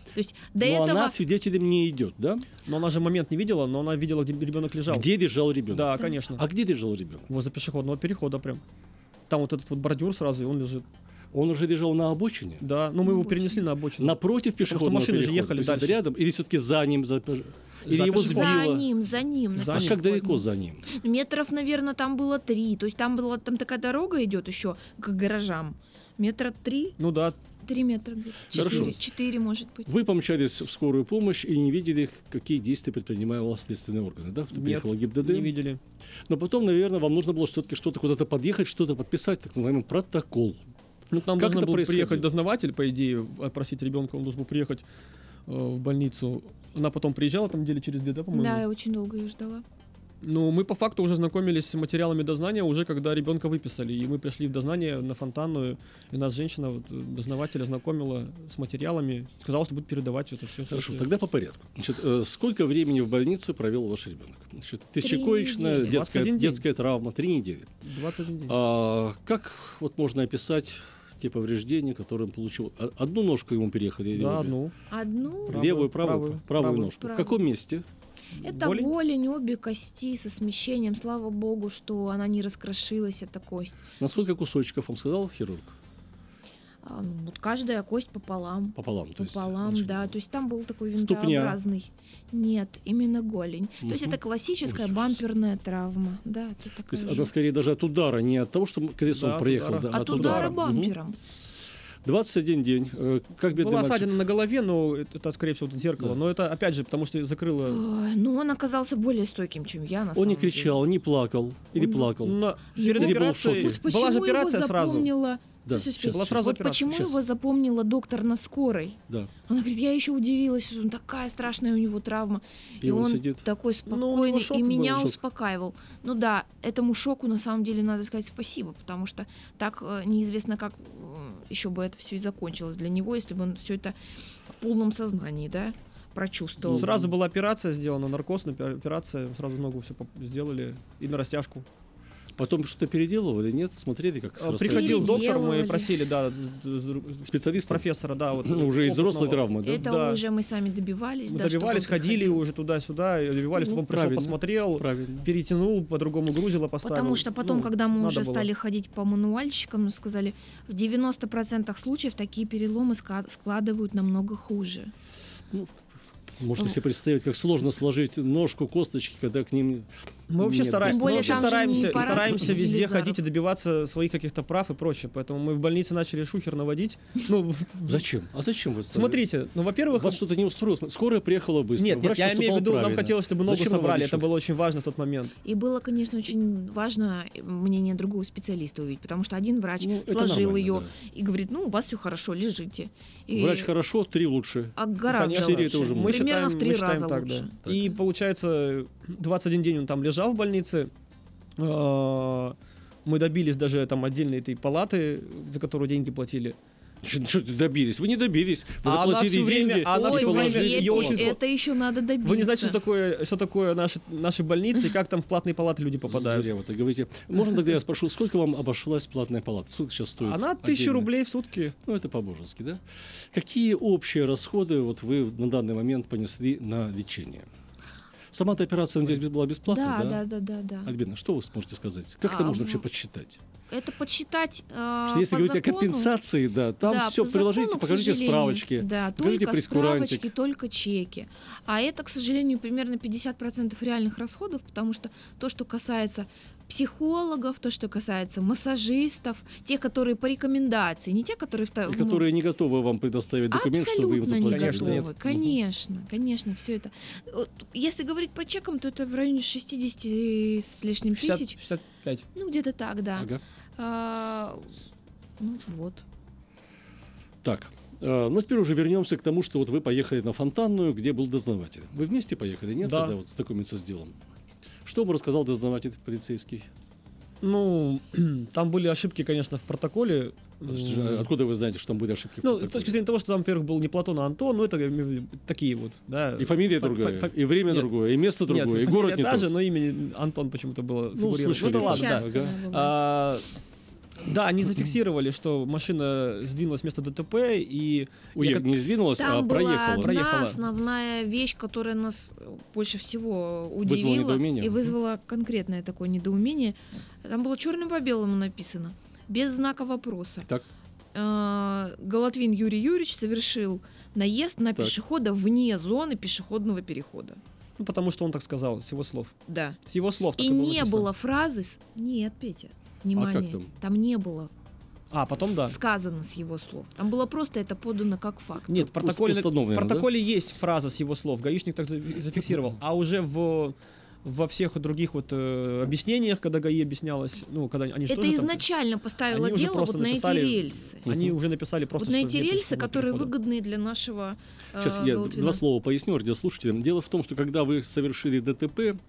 S3: То есть до
S1: Но
S3: этого...
S1: она свидетелем не идет, да?
S2: Но она же момент не видела, но она видела, где ребенок лежал.
S1: Где лежал ребенок?
S2: Да, конечно.
S1: А где лежал ребенок?
S2: Возле пешеходного перехода прям. Там вот этот вот бордюр сразу, и он лежит.
S1: Он уже лежал на обочине?
S2: Да, но мы его перенесли на обочину.
S1: Напротив пешеходного
S2: машины же
S1: перехода?
S2: ехали
S1: То есть это
S2: дальше.
S1: рядом? Или все-таки за ним? Или
S2: За
S1: его
S2: пешеходом.
S1: сбило?
S3: За ним.
S2: За
S1: А
S2: ним.
S1: как далеко за ним?
S3: Метров, наверное, там было 3. То есть там такая дорога идет еще к гаражам. Метра 3.
S2: Ну да,
S3: 3 метра где-то.
S1: Хорошо.
S3: 4, может быть.
S1: Вы помчались в скорую помощь и не видели, какие действия предпринимали следственные органы, да? Кто
S2: нет,
S1: приехала ГИБДД.
S2: не видели.
S1: Но потом, наверное, вам нужно было все-таки что-то куда-то подъехать, что-то подписать, так называемый протокол.
S2: Ну, к нам
S1: Как
S2: должен
S1: это
S2: был
S1: происходило?
S2: приехать дознаватель, по идее, опросить ребенка, он должен был приехать в больницу. Она потом приезжала, там недели через 2, да, по-моему?
S3: Да, я очень долго ее ждала.
S2: Ну, мы по факту уже знакомились с материалами дознания, уже когда ребенка выписали. И мы пришли в дознание на Фонтанную, и нас женщина, вот, дознаватель, ознакомила с материалами, сказала, что будет передавать это все.
S1: Хорошо, тогда по порядку. Значит, сколько времени в больнице провел ваш ребенок? Значит,
S3: 3
S1: тысячекоечная
S3: недели.
S2: 21 день.
S1: детская травма, 3 недели.
S2: 21 день.
S1: Как вот можно описать те повреждения, которые он получил? Одну ножку ему переехали? или
S2: Да,
S1: обе?
S2: одну.
S3: Одну.
S1: Левую, правую ножку.
S3: Правую.
S1: В каком месте?
S3: Это
S2: голень?
S3: голень, обе кости со смещением. Слава богу, что она не раскрошилась, эта кость.
S1: На сколько кусочков, вам сказал хирург?
S3: Вот каждая кость пополам.
S1: Пополам. То есть,
S3: Пополам,
S1: значит,
S3: да. То есть там был такой
S1: Ступня.
S3: винтообразный. Нет, именно голень. То есть
S1: Мгм.
S3: это классическая
S1: Ой, ужас.
S3: бамперная травма. Да, это
S1: То
S3: такая
S1: есть
S3: же.
S1: она скорее даже от удара, не от того, что колесом
S2: Да, от
S1: проехал,
S2: удара.
S1: да,
S3: От удара
S1: Мгм.
S3: бампером.
S1: 21 день. Как бедный
S2: Была
S1: мальчик?
S2: ссадина на голове, но это, скорее всего, вот зеркало.
S1: Да.
S2: Но это, опять же, потому что закрыло...
S3: Ой, ну, он оказался более стойким, чем я, на
S1: Он
S3: самом
S1: не
S3: деле.
S1: кричал, не плакал или
S3: Он-
S1: плакал.
S2: Но
S3: Его-
S2: перед
S1: Или был в
S2: операцией...
S1: шоке.
S3: Вот почему
S2: Была же операция
S3: его
S2: сразу.
S3: запомнила...
S1: Да,
S3: Слушай,
S1: сейчас,
S2: Была
S1: сейчас.
S2: сразу
S3: вот
S2: операция.
S3: почему
S1: Сейчас.
S3: его запомнила доктор на скорой?
S1: Да.
S3: Она говорит, я еще удивилась, что он такая страшная у него травма.
S1: И
S3: И
S1: он
S3: он
S1: сидит.
S3: такой
S2: Ну, у него
S3: спокойный,
S2: шок
S3: и
S2: был,
S3: меня
S1: шок.
S3: успокаивал. Ну да, этому шоку на самом деле надо сказать спасибо, потому что так неизвестно, как еще бы это все и закончилось для него, если бы он все это в полном сознании, да, прочувствовал.
S2: Сразу была операция сделана, наркоз, операция, сразу ногу все сделали и на растяжку.
S1: Потом что-то переделывали, нет? Смотрели, как
S2: Приходил доктор, мы
S3: Переделывали.
S2: просили, да,
S1: специалист
S2: профессора, да, вот
S1: уже из взрослой
S2: опытного.
S1: травмы, да?
S3: Это
S2: Да.
S3: уже мы сами добивались.
S2: Мы
S3: да, чтобы
S2: добивались,
S3: он
S2: ходили
S3: приходил.
S2: уже туда-сюда, и добивались, чтобы он пришел,
S1: правильно.
S2: посмотрел,
S1: Правильно.
S2: перетянул, по-другому грузило, поставил.
S3: Потому что потом,
S2: Ну,
S3: когда мы
S2: надо
S3: уже
S2: было.
S3: стали ходить по мануальщикам, мы сказали, в 90% случаев такие переломы складывают намного хуже.
S1: Можно себе представить, как сложно сложить ножку, косточки, когда к ним...
S2: Мы вообще,
S1: нет
S3: Тем более
S2: вообще
S3: там же не
S2: стараемся,
S3: аппарат
S2: стараемся везде
S3: Елизаров.
S2: ходить и добиваться своих каких-то прав и прочее. Поэтому мы в больнице начали шухер наводить. Ну,
S1: Зачем? А зачем вы...
S2: смотрите, ну, во-первых...
S1: Вас что-то не устроило? Скорая приехала быстро.
S2: Нет,
S1: врач
S2: я имею в
S1: поступал
S2: виду, нам
S1: правильно.
S2: хотелось, чтобы ногу
S1: Зачем
S2: собрали.
S1: наводить
S2: Это было очень важно в тот момент.
S3: И было, конечно, очень важно мнение другого специалиста увидеть, потому что один врач
S1: Ну, это
S3: сложил
S1: нормально,
S3: ее
S1: да.
S3: и говорит, ну, у вас все хорошо, лежите. И-
S1: Врач хорошо, 3 лучше.
S3: А гораздо
S2: Конечно,
S3: лучше.
S1: это уже
S2: Мы
S3: Примерно
S2: считаем,
S3: в 3
S2: мы считаем
S3: раза
S2: так,
S3: лучше.
S2: да. И получается, 21 день он там лежал в больнице. Мы добились даже там отдельной этой палаты, за которую деньги платили.
S1: Что добились? Вы не добились. Вы
S2: А она
S1: заплатили
S2: всё время-
S1: деньги.
S2: она
S3: Ой,
S2: всё время-
S3: поверьте,
S2: её очень
S3: это еще надо добиться.
S2: Вы не знаете, что такое наши больницы и как там в платные палаты люди попадают.
S1: Зря вы так говорите. Можно тогда я спрошу, сколько вам обошлась платная палата? Сколько сейчас стоит?
S2: Она 1000
S1: отдельно?
S2: рублей в сутки.
S1: Ну, это по-божески, да? Какие общие расходы вот вы на данный момент понесли на лечение? Сама-то операция, надеюсь, была бесплатная, да?
S3: Да.
S1: Альбина, что вы сможете сказать? Как это можно вообще подсчитать?
S3: Это подсчитать
S1: Что если
S3: по
S1: говорить о
S3: закону,
S1: компенсации, да, там
S3: да,
S1: все
S3: по
S1: приложите,
S3: закону, к
S1: покажите
S3: сожалению,
S1: справочки,
S3: Да,
S1: покажите
S3: только
S1: прескурантик.
S3: справочки, только чеки. А это, к сожалению, примерно 50% реальных расходов, потому что то, что касается психологов, то, что касается массажистов, те, которые по рекомендации, не те, которые...
S1: И которые не готовы вам предоставить документ, что вы им
S3: Абсолютно не
S1: заплатили.
S2: Конечно,
S3: готовы.
S2: нет.
S3: Конечно, все это. Вот, если говорить по чекам, то это в районе 60 с лишним
S2: 60,
S3: тысяч.
S2: 65.
S3: Ну, где-то так, да.
S1: Ага.
S3: Ну, вот.
S1: Так, ну теперь уже вернемся к тому, что вот вы поехали на Фонтанную, где был дознаватель. Вы вместе поехали, нет?
S2: Да.
S1: Когда вот знакомиться с делом. Что вам рассказал дознаватель полицейский?
S2: Ну, там были ошибки, конечно, в протоколе.
S1: Откуда вы знаете, что там были ошибки? в
S2: Ну,
S1: протоколе?
S2: с точки зрения того, что там, во-первых, был не Платон, а Антон, ну, это такие вот, да.
S1: И фамилия
S2: Фа-
S1: другая,
S2: фа-
S1: и время
S2: Нет.
S1: другое, и место другое,
S2: Нет,
S1: и город
S2: фамилия
S1: не
S2: та
S1: тот.
S2: же, но имени Антон почему-то было
S1: Ну,
S2: фигурировало.
S1: слышали.
S2: Ну, да
S1: Это
S2: ладно, да.
S3: часто
S1: Ага.
S3: бывает.
S2: Да, они зафиксировали, что машина сдвинулась с места ДТП и...
S1: Не сдвинулась, а
S3: Там была
S1: проехала.
S3: одна
S2: Проехала.
S3: основная вещь, которая нас больше всего
S1: Вызвало
S3: удивила
S1: недоумение.
S3: и вызвала конкретное такое недоумение. Там было черным по белому написано, без знака вопроса.
S1: Так.
S3: Голотвин Юрий Юрьевич совершил наезд на
S1: Так.
S3: пешехода вне зоны пешеходного перехода.
S2: Ну, потому что он так сказал, с его слов.
S3: Да.
S2: С его слов так
S3: И
S2: и было
S3: не
S2: написано.
S3: было фразы Нет, Петя, внимание.
S1: как там?
S3: Там не было
S2: Потом да.
S3: сказано с его слов. Там было просто это подано как факт.
S2: Нет, в протоколе,
S1: установлено,
S2: в протоколе есть фраза с его слов, гаишник так зафиксировал. А уже во всех других вот объяснениях, когда ГАИ объяснялось, ну, когда они
S3: Это
S2: что же там-
S3: изначально поставило
S2: Они уже
S3: дело
S2: просто
S3: вот на эти
S2: написали-
S3: рельсы.
S2: Они уже написали просто,
S3: Вот на
S2: что
S3: эти
S2: нет
S3: рельсы,
S2: пешеходного
S3: которые
S2: перехода.
S3: выгодны для нашего
S1: Сейчас я
S3: Голотвина.
S1: два слова поясню радиослушателям. Дело в том, что когда вы совершили ДТП,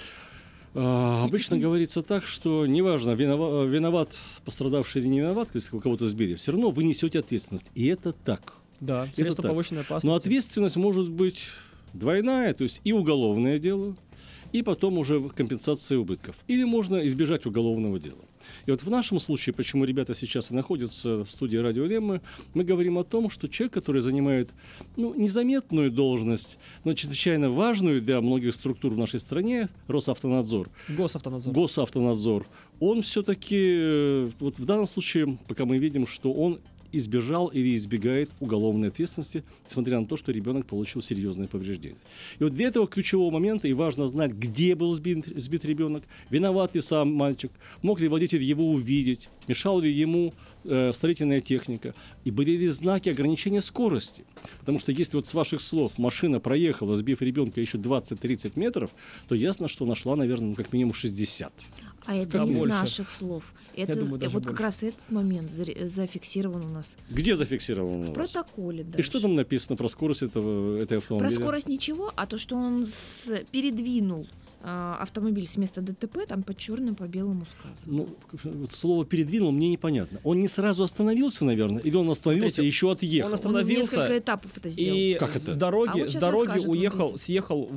S1: обычно говорится так, что неважно, виноват пострадавший или не виноват, если кого-то сбили, все равно вы несете ответственность. И это так.
S2: Да,
S1: Это
S2: средства
S1: так.
S2: повышенной опасности.
S1: Но ответственность может быть двойная, то есть и уголовное дело, и потом уже компенсация убытков. Или можно избежать уголовного дела. И вот в нашем случае, почему ребята сейчас и находятся в студии «Радио Лемма», мы говорим о том, что человек, который занимает незаметную должность, но чрезвычайно важную для многих структур в нашей стране, Росавтонадзор, Госавтонадзор, он все-таки, вот в данном случае, пока мы видим, что он избежал или избегает уголовной ответственности, несмотря на то, что ребенок получил серьезные повреждения. И вот для этого ключевого момента и важно знать, где был сбит ребенок, виноват ли сам мальчик, мог ли водитель его увидеть, мешала ли ему строительная техника, и были ли знаки ограничения скорости. Потому что если вот с ваших слов машина проехала, сбив ребенка еще 20-30 метров, то ясно, что нашла, наверное, как минимум 60.
S3: А это
S2: Как
S3: не
S2: больше.
S3: с наших слов. Это
S2: думаю, даже
S3: вот
S2: больше.
S3: как раз этот момент зафиксирован у нас
S1: Где зафиксировано у
S3: в
S1: вас?
S3: протоколе.
S1: И
S3: дальше.
S1: что там написано про скорость этой
S3: Про
S1: автомобиля?
S3: скорость ничего, а то, что он передвинул автомобиль с места ДТП, там по черным, по белому сказано.
S1: Ну, вот слово «передвинул» мне непонятно. Он не сразу остановился, наверное, или он остановился и
S2: Смотрите,
S1: еще отъехал?
S2: он
S3: Он в
S2: остановился
S3: несколько этапов это сделал.
S2: и
S1: Как это?
S2: с дороги,
S3: А вот
S2: с
S3: сейчас
S2: дороги
S3: расскажет,
S2: уехал,
S3: смотрите.
S2: съехал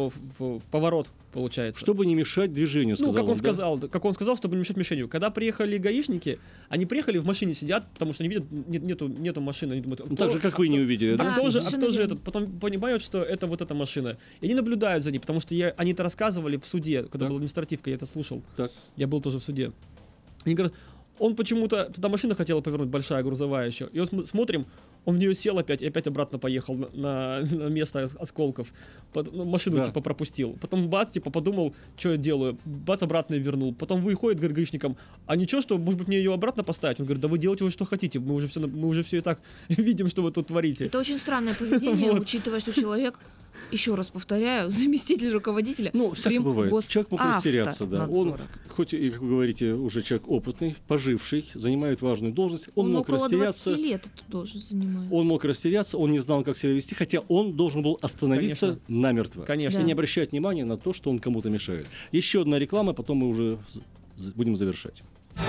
S2: в поворот, получается.
S1: Чтобы не мешать движению,
S2: Ну,
S1: сказал
S2: как он сказал, чтобы не мешать мишенью. Когда приехали гаишники, они приехали, в машине сидят, потому что они видят, нету машины, они думают,
S1: Ну, так же, как вы не увидели,
S3: Да,
S1: да?
S2: кто же
S3: совершенно верно.
S2: этот? Потом понимают, что это вот эта машина. И они наблюдают за ней, потому что они это рассказывали в суде, когда
S1: Так.
S2: была административка, я это слушал.
S1: Так.
S2: Я был тоже в суде. Они говорят, он почему-то, туда машина хотела повернуть, большая, грузовая еще. И вот мы смотрим, он в нее сел опять, и опять обратно поехал на место осколков. Машину,
S1: Да.
S2: типа, пропустил. Потом бац, типа, подумал, что я делаю. Бац, обратно вернул. Потом выходит, говорит гаишникам, а ничего, что, может быть, мне ее обратно поставить? Он говорит, да вы делайте уже, что хотите. Мы уже все и так видим, что вы тут творите.
S3: Это очень странное поведение,
S2: Вот.
S3: учитывая, что человек, еще раз повторяю, заместитель руководителя.
S1: Ну, всякое бывает. Человек мог растеряться, да. Он,
S3: Госавтонадзора.
S1: хоть и, как вы говорите, уже человек опытный, поживший, занимает важную должность, он мог
S3: около
S1: растеряться.
S3: 20 лет эту должность занимает.
S1: Он мог растеряться, он не знал, как себя вести, хотя он должен был остановиться
S2: Конечно.
S1: намертво.
S2: Конечно.
S1: И
S3: Да.
S1: не обращать внимания на то, что он кому-то мешает. Еще одна реклама, потом мы уже будем завершать.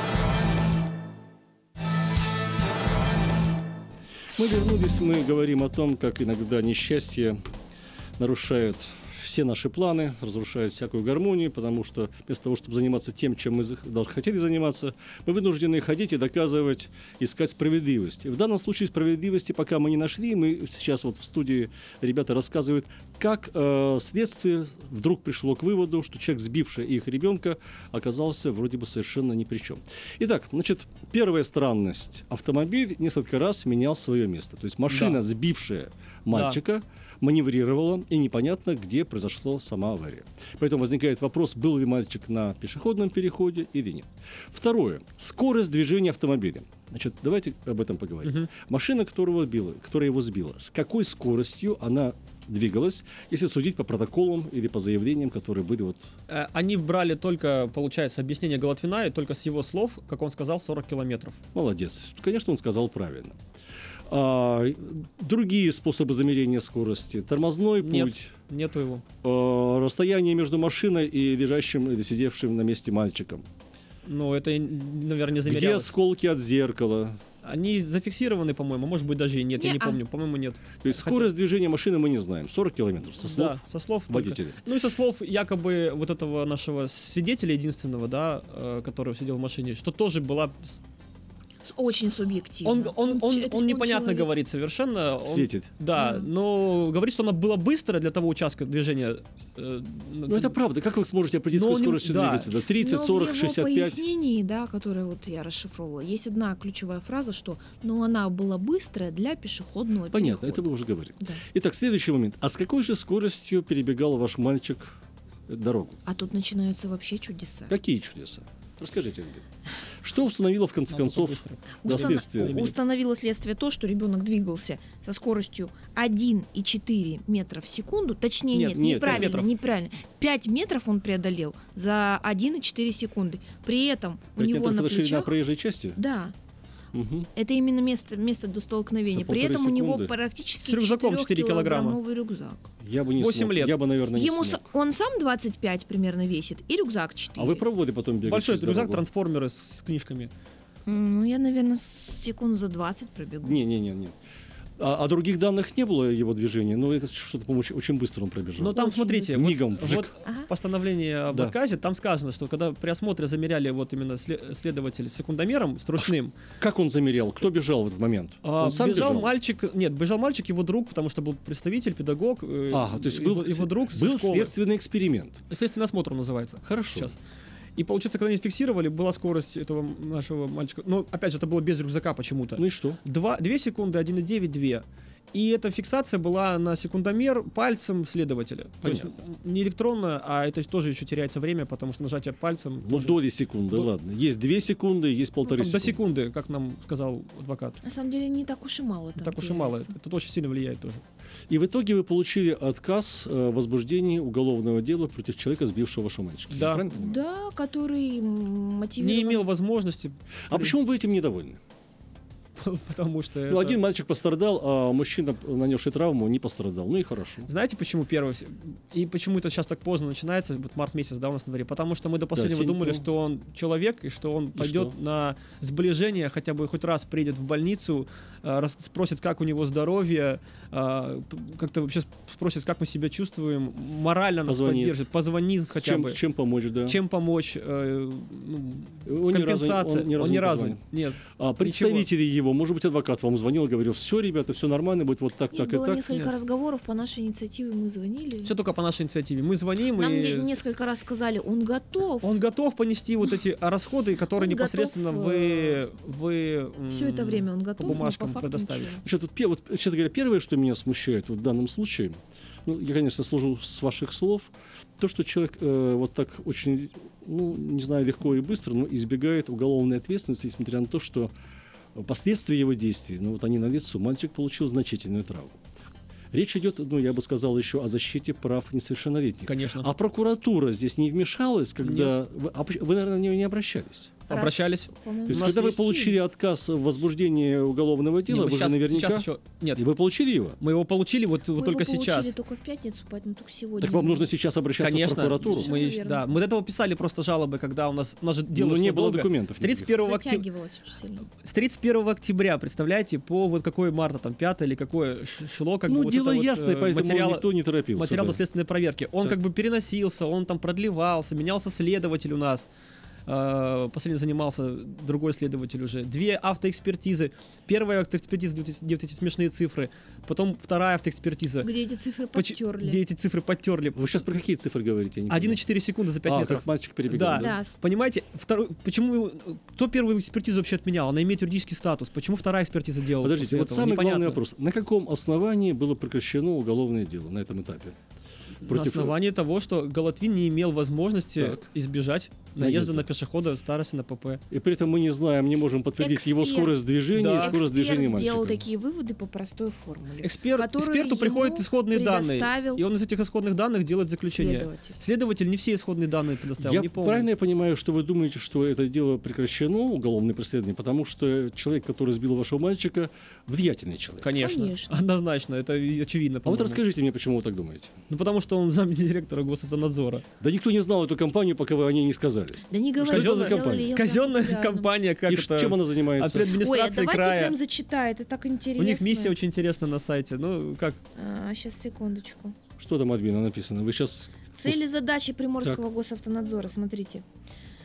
S1: Мы вернулись, мы говорим о том, как иногда несчастье нарушает все наши планы, разрушает всякую гармонию, потому что вместо того, чтобы заниматься тем, чем мы хотели заниматься, мы вынуждены ходить и доказывать, искать справедливость. И в данном случае справедливости пока мы не нашли. Мы сейчас вот в студии ребята рассказывают, как следствие вдруг пришло к выводу, что человек, сбивший их ребенка, оказался вроде бы совершенно ни при чем. Итак, значит, первая странность. Автомобиль несколько раз менял свое место. То есть машина,
S2: Да.
S1: сбившая мальчика, маневрировала, и непонятно, где произошла сама авария. Поэтому возникает вопрос, был ли мальчик на пешеходном переходе или нет. Второе. Скорость движения автомобиля. Значит, давайте об этом поговорим.
S2: Мгм.
S1: Машина, которая его сбила, с какой скоростью она двигалась, если судить по протоколам или по заявлениям, которые были вот...
S2: Они брали только, получается, объяснение Голотвина, и только с его слов, как он сказал, 40 километров.
S1: Молодец. Конечно, он сказал правильно. Другие способы замерения скорости. Тормозной
S2: Нет.
S1: путь.
S2: Нету его.
S1: Расстояние между машиной и лежащим или сидевшим на месте мальчиком.
S2: Ну, это, наверное, не
S1: Где
S2: замерялось.
S1: осколки от зеркала.
S2: Они зафиксированы, по-моему, может быть, даже и нет, я не
S3: Не-а.
S2: помню, по-моему, нет.
S1: То есть скорость движения машины мы не знаем. 40 километров со слов
S2: Да, со слов только.
S1: водителя.
S2: Ну и со слов якобы вот этого нашего свидетеля единственного, да, который сидел в машине, что тоже была
S3: Очень субъективно.
S2: Он непонятно
S3: человек.
S2: говорит совершенно.
S1: Светит.
S2: Да, но говорит, что она была быстрая для того участка движения.
S1: Ну, это правда. Как вы сможете определить,
S2: Но
S1: сколько
S2: он не-
S1: скоростью
S2: да.
S1: двигаться? Да, 30,
S3: Но
S1: 40,
S3: в его
S1: 65?
S3: пояснении, да, которое вот я расшифровывала, есть одна ключевая фраза, что «но она была быстрая для пешеходного
S1: Понятно, это
S3: перехода».
S1: вы уже говорили.
S3: Да.
S1: Итак, следующий момент. А с какой же скоростью перебегал ваш мальчик дорогу?
S3: А тут начинаются вообще чудеса.
S1: Какие чудеса? Расскажите, Альбин. Что установило, в конце
S2: Надо
S1: концов,
S2: побыстрее.
S1: до
S3: Устана-
S1: следствия?
S3: Установило следствие то, что ребенок двигался со скоростью 1,4 метра в секунду. Точнее,
S2: Нет,
S3: нет,
S1: нет,
S3: неправильно,
S2: 5 метров.
S3: неправильно. 5 метров он преодолел за 1,4 секунды. При этом у
S1: 5
S3: него
S1: метров
S3: на
S1: это ширина
S3: плечах...
S1: проезжей части?
S3: Да,
S1: Мгм.
S3: это именно место до столкновения.
S1: За
S3: При
S1: 1,5
S3: этом у него
S1: секунды.
S3: практически
S2: С рюкзаком 4 килограмма.
S3: 4-килограммовый рюкзак.
S1: Я бы не
S2: 8
S1: смог.
S2: лет.
S1: Я бы, наверное, не
S3: Ему
S1: смог.
S3: он сам 25 примерно весит, и рюкзак 4.
S1: А вы пробовали потом бегать
S2: Большой
S1: через
S2: рюкзак,
S1: дорогу?
S2: трансформеры с книжками.
S3: Ну, я, наверное, секунд за 20 пробегу.
S1: Не. А других данных не было его движения, но это что-то, по-моему, очень быстро он пробежал.
S2: Но там,
S3: Очень
S2: смотрите,
S1: быстро.
S2: вот,
S1: Мигом, вжик.
S2: вот
S3: Ага.
S2: в постановлении об
S1: Да.
S2: отказе там сказано, что когда при осмотре замеряли вот именно следователь с секундомером, с ручным,
S1: Как он замерял? Кто бежал в этот момент? Он сам
S2: бежал
S1: бежал?
S2: мальчик, нет, бежал мальчик, его друг, потому что был представитель, педагог,
S1: То есть
S2: его друг со
S1: был
S2: школы.
S1: следственный эксперимент.
S2: Следственный осмотр он называется.
S1: Хорошо.
S2: Сейчас. И получается, когда они фиксировали, была скорость этого нашего мальчика. Но опять же, это было без рюкзака почему-то.
S1: Ну и что?
S2: 2 секунды, 1,9, 2. И эта фиксация была на секундомер пальцем следователя. То есть
S1: Понятно.
S2: не электронно, а это тоже еще теряется время, потому что нажатие пальцем...
S1: Ну,
S2: тоже-
S1: доли секунды, ладно. Есть 2 секунды, есть полторы
S2: там до
S1: секунды.
S2: секунды, как нам сказал адвокат.
S3: На самом деле не так уж и мало.
S2: Не
S3: там
S2: так уж и мало.
S3: теряется.
S2: Это очень сильно влияет тоже.
S1: И в итоге вы получили отказ в возбуждении уголовного дела против человека, сбившего вашего мальчика.
S2: Да.
S1: Я правильно понимаю?
S3: Да, который мотивирован.
S2: Не имел возможности,
S1: А почему вы этим недовольны?
S2: потому что...
S1: Ну,
S2: это-
S1: один мальчик пострадал, а мужчина, нанесший травму, не пострадал. Ну и хорошо.
S2: Знаете, почему первый? И почему это сейчас так поздно начинается, вот март месяц, да, у нас на дворе? Потому что мы до последнего
S1: сень-
S2: думали,
S1: ну.
S2: что он человек, и что он пойдет
S1: что?
S2: на сближение, хотя бы хоть раз приедет в больницу, спросит, как у него здоровье, как-то вообще спросит, как мы себя чувствуем, морально нас
S1: Позвонит.
S2: поддержит, позвонит хотя бы.
S1: Чем помочь, да?
S2: Чем помочь,
S1: Он ни разу-
S2: компенсация.
S1: он ни разу
S2: Он
S1: не
S2: ни разу.
S1: позвонил.
S2: Нет.
S1: А представители его, может быть, адвокат вам звонил, говорил, все, ребята, все нормально, будет вот так,
S3: Нет,
S1: так и
S3: было
S1: так.
S3: несколько
S2: Нет.
S3: разговоров по нашей инициативе, мы звонили.
S2: Все только по нашей инициативе. Мы звоним,
S3: Нам
S2: и
S3: несколько раз сказали, он готов.
S2: он готов понести вот эти расходы, которые
S3: Он
S2: непосредственно
S3: готов,
S2: вы
S3: Все это время он
S2: по
S3: готов, но
S2: бумажкам
S3: по факту
S2: предоставить.
S3: ничего.
S1: Значит, вот, честно говоря, первое, что меня смущает вот в данном случае, ну, я, конечно, служу с ваших слов, то, что человек вот так очень, ну, не знаю, легко и быстро, но избегает уголовной ответственности, несмотря на то, что последствия его действий, ну, вот они налицо, мальчик получил значительную травму. Речь идет, ну, я бы сказал, еще о защите прав несовершеннолетних.
S2: Конечно.
S1: А прокуратура здесь не вмешалась, когда... Вы, наверное, на нее не обращались?
S3: Раз,
S2: Обращались?
S3: по-моему,
S1: То есть,
S2: У нас
S1: когда вы
S2: есть
S1: получили отказ в возбуждении уголовного
S2: Не,
S1: дела,
S2: мы
S1: вы
S2: сейчас-
S1: же наверняка...
S2: сейчас еще... Нет,
S1: И вы получили его?
S2: мы его получили вот
S3: Мы
S2: только
S3: его получили
S2: сейчас.
S3: только в пятницу, поэтому только сегодня.
S1: Так вам нужно сейчас обращаться
S2: Конечно,
S1: в прокуратуру.
S3: Совершенно
S2: мы,
S3: верно.
S2: да, мы до этого писали просто жалобы, когда у нас же дело
S1: Но
S2: шло
S1: не было
S2: долго.
S1: документов
S2: С 31 октября,
S3: Затягивалось очень сильно.
S2: с 31 октября, представляете, по вот какой марта, там 5 или какое шло, как бы
S1: Ну,
S2: вот
S1: дело
S2: это вот,
S1: ясное, поэтому
S2: материал,
S1: никто не торопился.
S2: материал
S1: да.
S2: доследственной проверки. Он
S1: Так.
S2: как бы переносился, он там продлевался, менялся следователь у нас. Последний занимался другой следователь уже. 2 автоэкспертизы. Первая автоэкспертиза, где вот эти смешные цифры. Потом вторая автоэкспертиза.
S3: Где эти цифры
S2: Поч-
S3: подтерли.
S2: Где эти цифры подтерли.
S1: Вы сейчас про какие цифры говорите? Я не понимаю.
S2: 1,4 секунды за 5 метров.
S1: как мальчик перебегал,
S2: Да.
S1: да?
S3: Да,
S2: Понимаете, почему кто первую экспертизу вообще отменял? Она имеет юридический статус. Почему вторая экспертиза делала?
S1: Подождите,
S2: после
S1: вот
S2: этого?
S1: самый
S2: Непонятно.
S1: главный вопрос. На каком основании было прекращено уголовное дело на этом этапе?
S2: На основании того, что Голотвин не имел возможности
S1: Так.
S2: избежать
S1: Наезда.
S2: наезда на пешехода в старости на ПП.
S1: И при этом мы не знаем, не можем подтвердить его
S3: Эксперт.
S1: скорость движения
S2: Да.
S1: и скорость движения
S3: Эксперт сделал
S1: мальчика.
S3: такие выводы по простой формуле.
S2: Эксперту
S3: которую
S2: приходят
S3: ему
S2: исходные данные,
S3: предоставил
S2: и он из этих исходных данных делает заключение.
S3: Следователь.
S2: Следователь не все исходные данные предоставил,
S1: Я
S2: не полные.
S1: правильно я понимаю, что вы думаете, что это дело прекращено, уголовное преследование, потому что человек, который сбил вашего мальчика, влиятельный человек?
S2: Конечно,
S3: Конечно.
S2: однозначно, это очевидно.
S1: А вот
S2: по-моему.
S1: расскажите мне, почему вы так думаете?
S2: Ну, потому что он замдиректора Госавтонадзора.
S1: Да никто не знал эту компанию, пока вы о ней не сказали.
S3: Да не говори,
S1: это за
S3: сделали
S1: компания?
S3: её
S2: Казенная
S3: прям популярным.
S2: компания, как
S1: И
S2: это?
S1: чем она
S2: От
S1: занимается?
S3: Ой, а
S2: администрации
S3: давайте
S2: края.
S3: прям зачитает, это так интересно.
S2: У них миссия очень интересна на сайте. Ну, как?
S3: Сейчас, секундочку.
S1: Что там, админа, написано? Вы сейчас...
S3: Цели и задачи Приморского госавтонадзора, смотрите.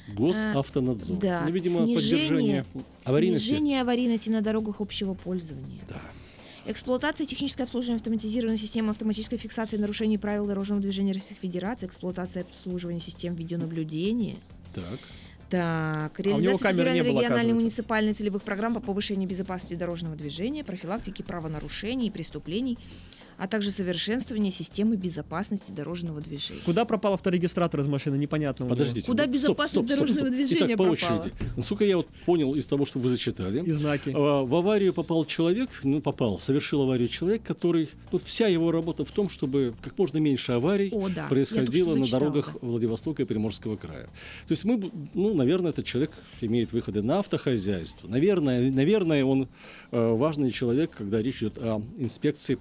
S1: Госавтонадзор.
S3: Да,
S1: Ну, видимо, поддержание аварийности.
S3: снижение аварийности на дорогах общего пользования.
S1: Да.
S3: Эксплуатация, техническое обслуживание автоматизированной системы автоматической фиксации нарушений правил дорожного движения Российской Федерации, эксплуатация и обслуживание систем видеонаблюдения.
S1: Так.
S3: Так,
S2: у него
S3: реализация
S2: камер не
S3: федеральной,
S2: было,
S3: региональной,
S2: оказывается.
S3: муниципальной целевых программ по повышению безопасности дорожного движения, профилактики правонарушений и преступлений, а также совершенствование системы безопасности дорожного движения.
S2: Куда пропал авторегистратор из машины, непонятно. у него.
S1: Подождите.
S3: Куда
S1: ну,
S3: безопасность дорожного движения
S1: Итак, по
S3: пропала?
S1: очереди. Насколько я вот понял из того, что вы зачитали,
S2: И знаки.
S1: в аварию попал человек, совершил аварию человек, который, вся его работа в том, чтобы как можно меньше аварий
S3: О, да, я
S1: происходило
S3: только
S1: на
S3: что
S1: дорогах
S3: зачитала,
S1: Владивостока и Приморского края. То есть наверное, этот человек имеет выходы на автохозяйство. Наверное, он важный человек, когда речь идет о инспекции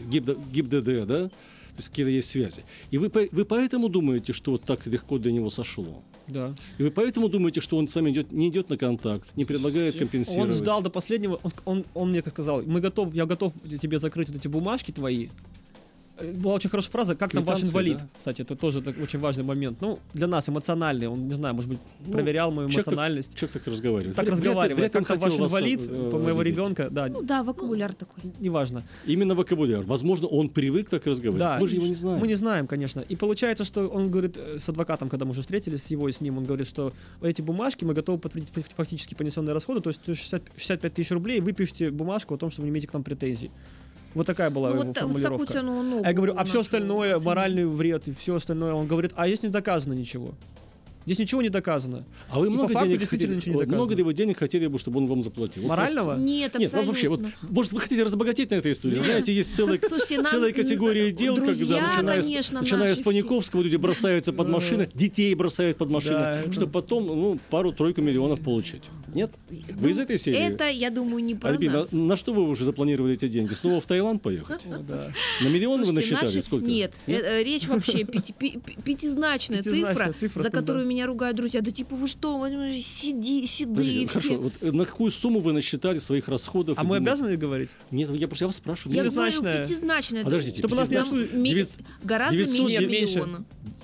S1: ГИБДД, да? То есть какие-то есть связи. И вы поэтому думаете, что вот так легко до него сошло?
S2: Да.
S1: И вы поэтому думаете, что он с вами не идет на контакт, не предлагает компенсировать?
S2: Он ждал до последнего. Он мне как сказал, я готов тебе закрыть вот эти бумажки твои. Была очень хорошая фраза, как там ваш
S1: Квитанции,
S2: инвалид.
S1: да.
S2: Кстати, это тоже очень важный момент. Для нас эмоциональный. Он, не знаю, может быть, проверял мою эмоциональность.
S1: Человек так разговаривает.
S2: Так разговаривает. Как там ваш инвалид, моего
S1: видеть.
S2: ребенка, да,
S3: Ну да, вокабуляр такой.
S2: неважно.
S1: Именно вокабуляр. Возможно, он привык так разговаривать.
S2: Да.
S1: Мы же его не знаем.
S2: Мы не знаем, конечно. И получается, что он говорит с адвокатом, когда мы уже встретились с ним, он говорит, что эти бумажки мы готовы подтвердить фактически понесенные расходы, то есть 65 тысяч рублей, вы пишете бумажку о том, что вы не имеете к нам претензий. Вот такая была его формулировка. А я говорю, а все остальное, моральный вред и все остальное, он говорит, а здесь не доказано ничего. Здесь ничего не доказано.
S1: А вы
S2: И
S1: много
S2: по факту
S1: денег
S2: действительно
S1: хотели,
S2: ничего не доказано.
S1: много ли вы денег хотели бы, чтобы он вам заплатил? Вот
S2: Морального?
S3: Нет,
S1: Нет,
S3: абсолютно.
S1: вообще, может, вы хотите разбогатеть на этой истории? Знаете, есть
S3: Слушайте,
S1: целая категория дел,
S3: друзья,
S1: когда,
S3: конечно,
S1: начиная
S3: наши
S1: с Паниковского, люди бросаются под машины, детей бросают под машины,
S2: Да,
S1: чтобы потом пару-тройку миллионов получить. Нет? Вы из этой серии?
S3: Это, я думаю, не про
S1: Альбина,
S3: нас.
S1: на что вы уже запланировали эти деньги? Снова в Таиланд поехать?
S2: Да.
S1: На миллион вы
S3: Слушайте,
S1: насчитали?
S3: наши-
S1: Сколько?
S3: Нет, речь вообще пятизначная цифра,
S2: цифра,
S3: за
S2: там,
S3: которую
S2: да.
S3: меня ругают друзья. Да типа вы что, вы же седые
S1: Подождите,
S3: все.
S1: хорошо, вот на какую сумму вы насчитали своих расходов?
S2: А
S1: и
S2: мы
S1: думаете-
S2: обязаны говорить?
S1: Нет, я вас спрашиваю.
S3: Я
S1: Мне
S3: говорю,
S2: Пятизначная.
S3: пятизначная.
S1: Подождите,
S2: Чтобы нас не
S3: Там
S2: осудили.
S3: гораздо
S1: 900,
S3: меньше
S2: нет, меньше.
S3: миллиона.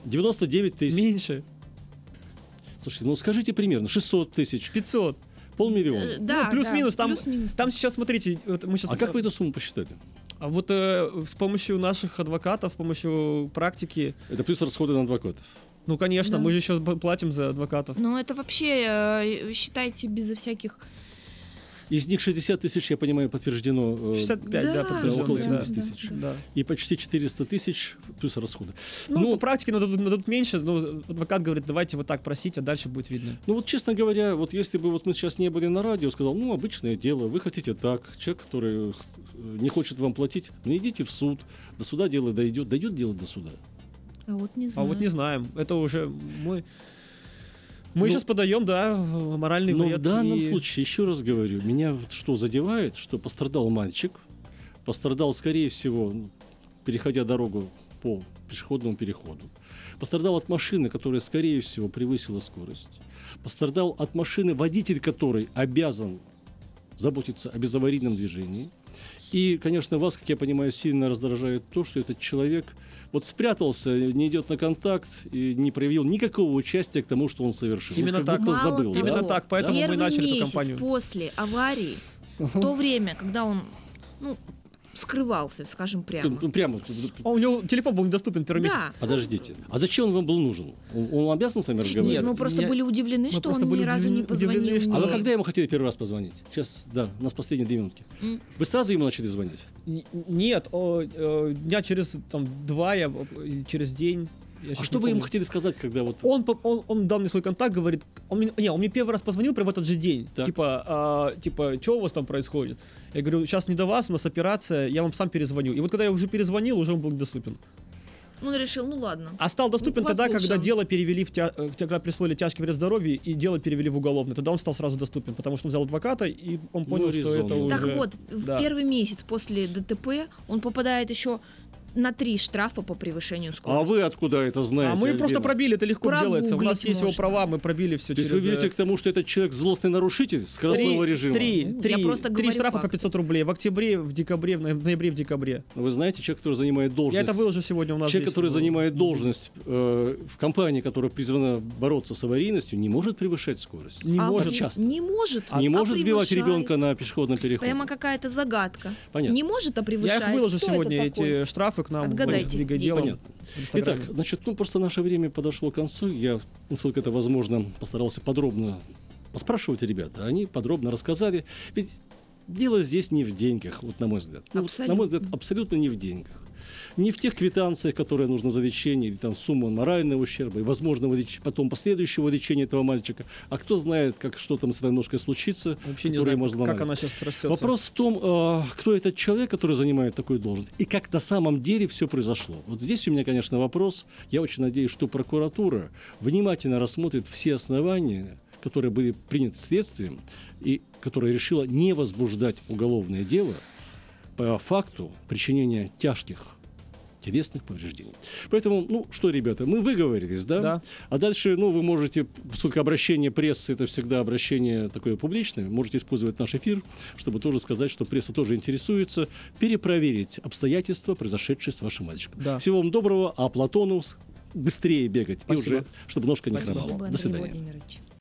S1: 99 тысяч.
S2: Меньше.
S1: Слушайте, скажите примерно, 600 тысяч,
S2: 500.
S1: полмиллиона.
S3: Да,
S2: плюс-минус.
S3: да,
S2: Там,
S3: плюс-минус.
S2: там сейчас, смотрите, вот мы сейчас...
S1: А как вы эту сумму посчитали?
S2: А вот с помощью наших адвокатов, с помощью практики,
S1: Это плюс расходы на адвокатов.
S2: ну, конечно,
S3: Да.
S2: мы же еще платим за адвокатов.
S3: Ну, это вообще, считайте, безо всяких...
S1: Из них 60 тысяч, я понимаю, подтверждено.
S2: 65, да,
S3: Да,
S2: подтвержденные,
S1: около
S2: да.
S1: 70 тысяч.
S2: Да.
S1: И почти 400 тысяч плюс расходы.
S2: Ну, по практике нададут меньше, но адвокат говорит, давайте вот так просить, а дальше будет видно.
S1: Вот честно говоря, вот если бы вот мы сейчас не были на радио, сказал, обычное дело, вы хотите так, человек, который не хочет вам платить, идите в суд, до суда дело дойдет дело до суда.
S3: А вот не
S2: А
S3: знаю.
S2: вот не знаем, это уже мы сейчас подаем, да, моральный
S1: Но
S2: вред.
S1: в данном
S2: и-
S1: случае, еще раз говорю, меня вот что задевает, что пострадал мальчик, пострадал, скорее всего, переходя дорогу по пешеходному переходу, пострадал от машины, которая, скорее всего, превысила скорость, пострадал от машины, водитель которой обязан заботиться о безаварийном движении. И, конечно, вас, как я понимаю, сильно раздражает то, что этот человек вот спрятался, не идет на контакт и не проявил никакого участия к тому, что он совершил.
S2: Именно
S1: Вот как
S2: так.
S1: будто
S3: Мало
S1: забыл.
S3: того,
S1: да?
S2: Именно так, поэтому мы
S3: Первый
S2: начали эту
S3: месяц
S2: кампанию.
S3: после аварии, в то время, когда он скрывался, скажем прямо.
S1: Прямо.
S2: У него телефон был недоступен первый месяц.
S3: Да.
S1: Подождите. А зачем он вам был нужен? Он обязан с вами разговаривать?
S3: Нет, мы просто
S2: я-
S3: были удивлены,
S2: мы
S3: что
S2: просто
S3: он
S2: были
S3: ни разу не
S2: удивлены,
S3: позвонил
S2: что-
S1: А вы
S3: мне.
S1: когда ему хотели первый раз позвонить? Сейчас, да, у нас последние 2 минутки. Вы сразу ему начали звонить?
S2: Нет, дня через 2, через день. Я
S1: А
S2: щас
S1: что
S2: не
S1: вы ему
S2: помню.
S1: хотели сказать, когда вот...
S2: Он дал мне свой контакт, говорит, он мне первый раз позвонил прямо в этот же день.
S1: Так.
S2: Типа, что у вас там происходит? Я говорю, сейчас не до вас, у нас операция, я вам сам перезвоню. И вот когда я уже перезвонил, уже он был недоступен.
S3: Он решил, ладно.
S2: А стал доступен
S3: У вас
S2: тогда,
S3: был
S2: когда
S3: шанс.
S2: дело перевели когда присвоили тяжкий вред здоровью, и дело перевели в уголовное. Тогда он стал сразу доступен, потому что он взял адвоката, и он понял, что
S1: резонно.
S2: это уже...
S3: Так вот, в
S2: да.
S3: первый месяц после ДТП он попадает еще на 3 штрафа по превышению
S1: А
S3: скорости.
S1: вы откуда это знаете?
S2: А мы просто
S1: Альбина?
S2: пробили, это легко делается. У нас
S3: Прогуглить
S2: есть его
S3: можно.
S2: права, мы пробили все
S1: То есть
S2: через...
S1: вы ведете к тому, что этот человек злостный нарушитель скоростного режима?
S3: Я просто
S2: Три
S3: говорю
S2: штрафа по
S3: факты.
S2: 500 рублей. В октябре, в декабре, в ноябре, в декабре.
S1: Вы знаете, человек, который занимает должность...
S2: Я это выложу сегодня у нас
S1: Человек,
S2: здесь.
S1: который занимает должность в компании, которая призвана бороться с аварийностью, не может превышать скорость.
S2: Не
S3: А
S2: может.
S3: вот
S1: часто.
S3: Не может.
S1: Не может сбивать
S3: превышает.
S1: ребенка на пешеходном переходе.
S3: Прямо какая-то загадка.
S1: Понятно.
S3: Не может, а
S2: Я
S3: превышает.
S2: их выложу
S3: Кто
S2: сегодня,
S3: это такой?
S2: эти штрафы к нам.
S3: Отгадайте,
S2: в двигатель.
S1: Понятно. Итак, значит, просто наше время подошло к концу. Я, насколько это возможно, постарался подробно поспрашивать ребят. Они подробно рассказали. Ведь дело здесь не в деньгах, вот на мой взгляд. Ну, вот, на мой взгляд, абсолютно не в деньгах. Не в тех квитанциях, которые нужно за лечение, или там сумма морального ущерба, и возможного потом последующего лечения этого мальчика. А кто знает, как что там с этой ножкой случится,
S2: Вообще не
S1: которая
S2: знаю,
S1: может
S2: как
S1: сломать.
S2: она сейчас растет.
S1: Вопрос в том, кто этот человек, который занимает такую должность, и как на самом деле все произошло. Вот здесь у меня, конечно, вопрос. Я очень надеюсь, что прокуратура внимательно рассмотрит все основания, которые были приняты следствием, и которая решила не возбуждать уголовное дело по факту причинения тяжких телесных повреждений. Поэтому, ну что, ребята, мы выговорились, да?
S2: Да.
S1: А дальше, ну, вы можете, поскольку обращение прессы – это всегда обращение такое публичное, можете использовать наш эфир, чтобы тоже сказать, что пресса тоже интересуется, перепроверить обстоятельства, произошедшие с вашим мальчиком.
S2: Да.
S1: Всего вам доброго, а Платону быстрее бегать,
S2: Спасибо.
S1: и уже, чтобы ножка не
S2: Спасибо.
S1: хромала.
S3: Спасибо,
S1: До
S3: Андрей
S1: свидания.
S3: Владимирович.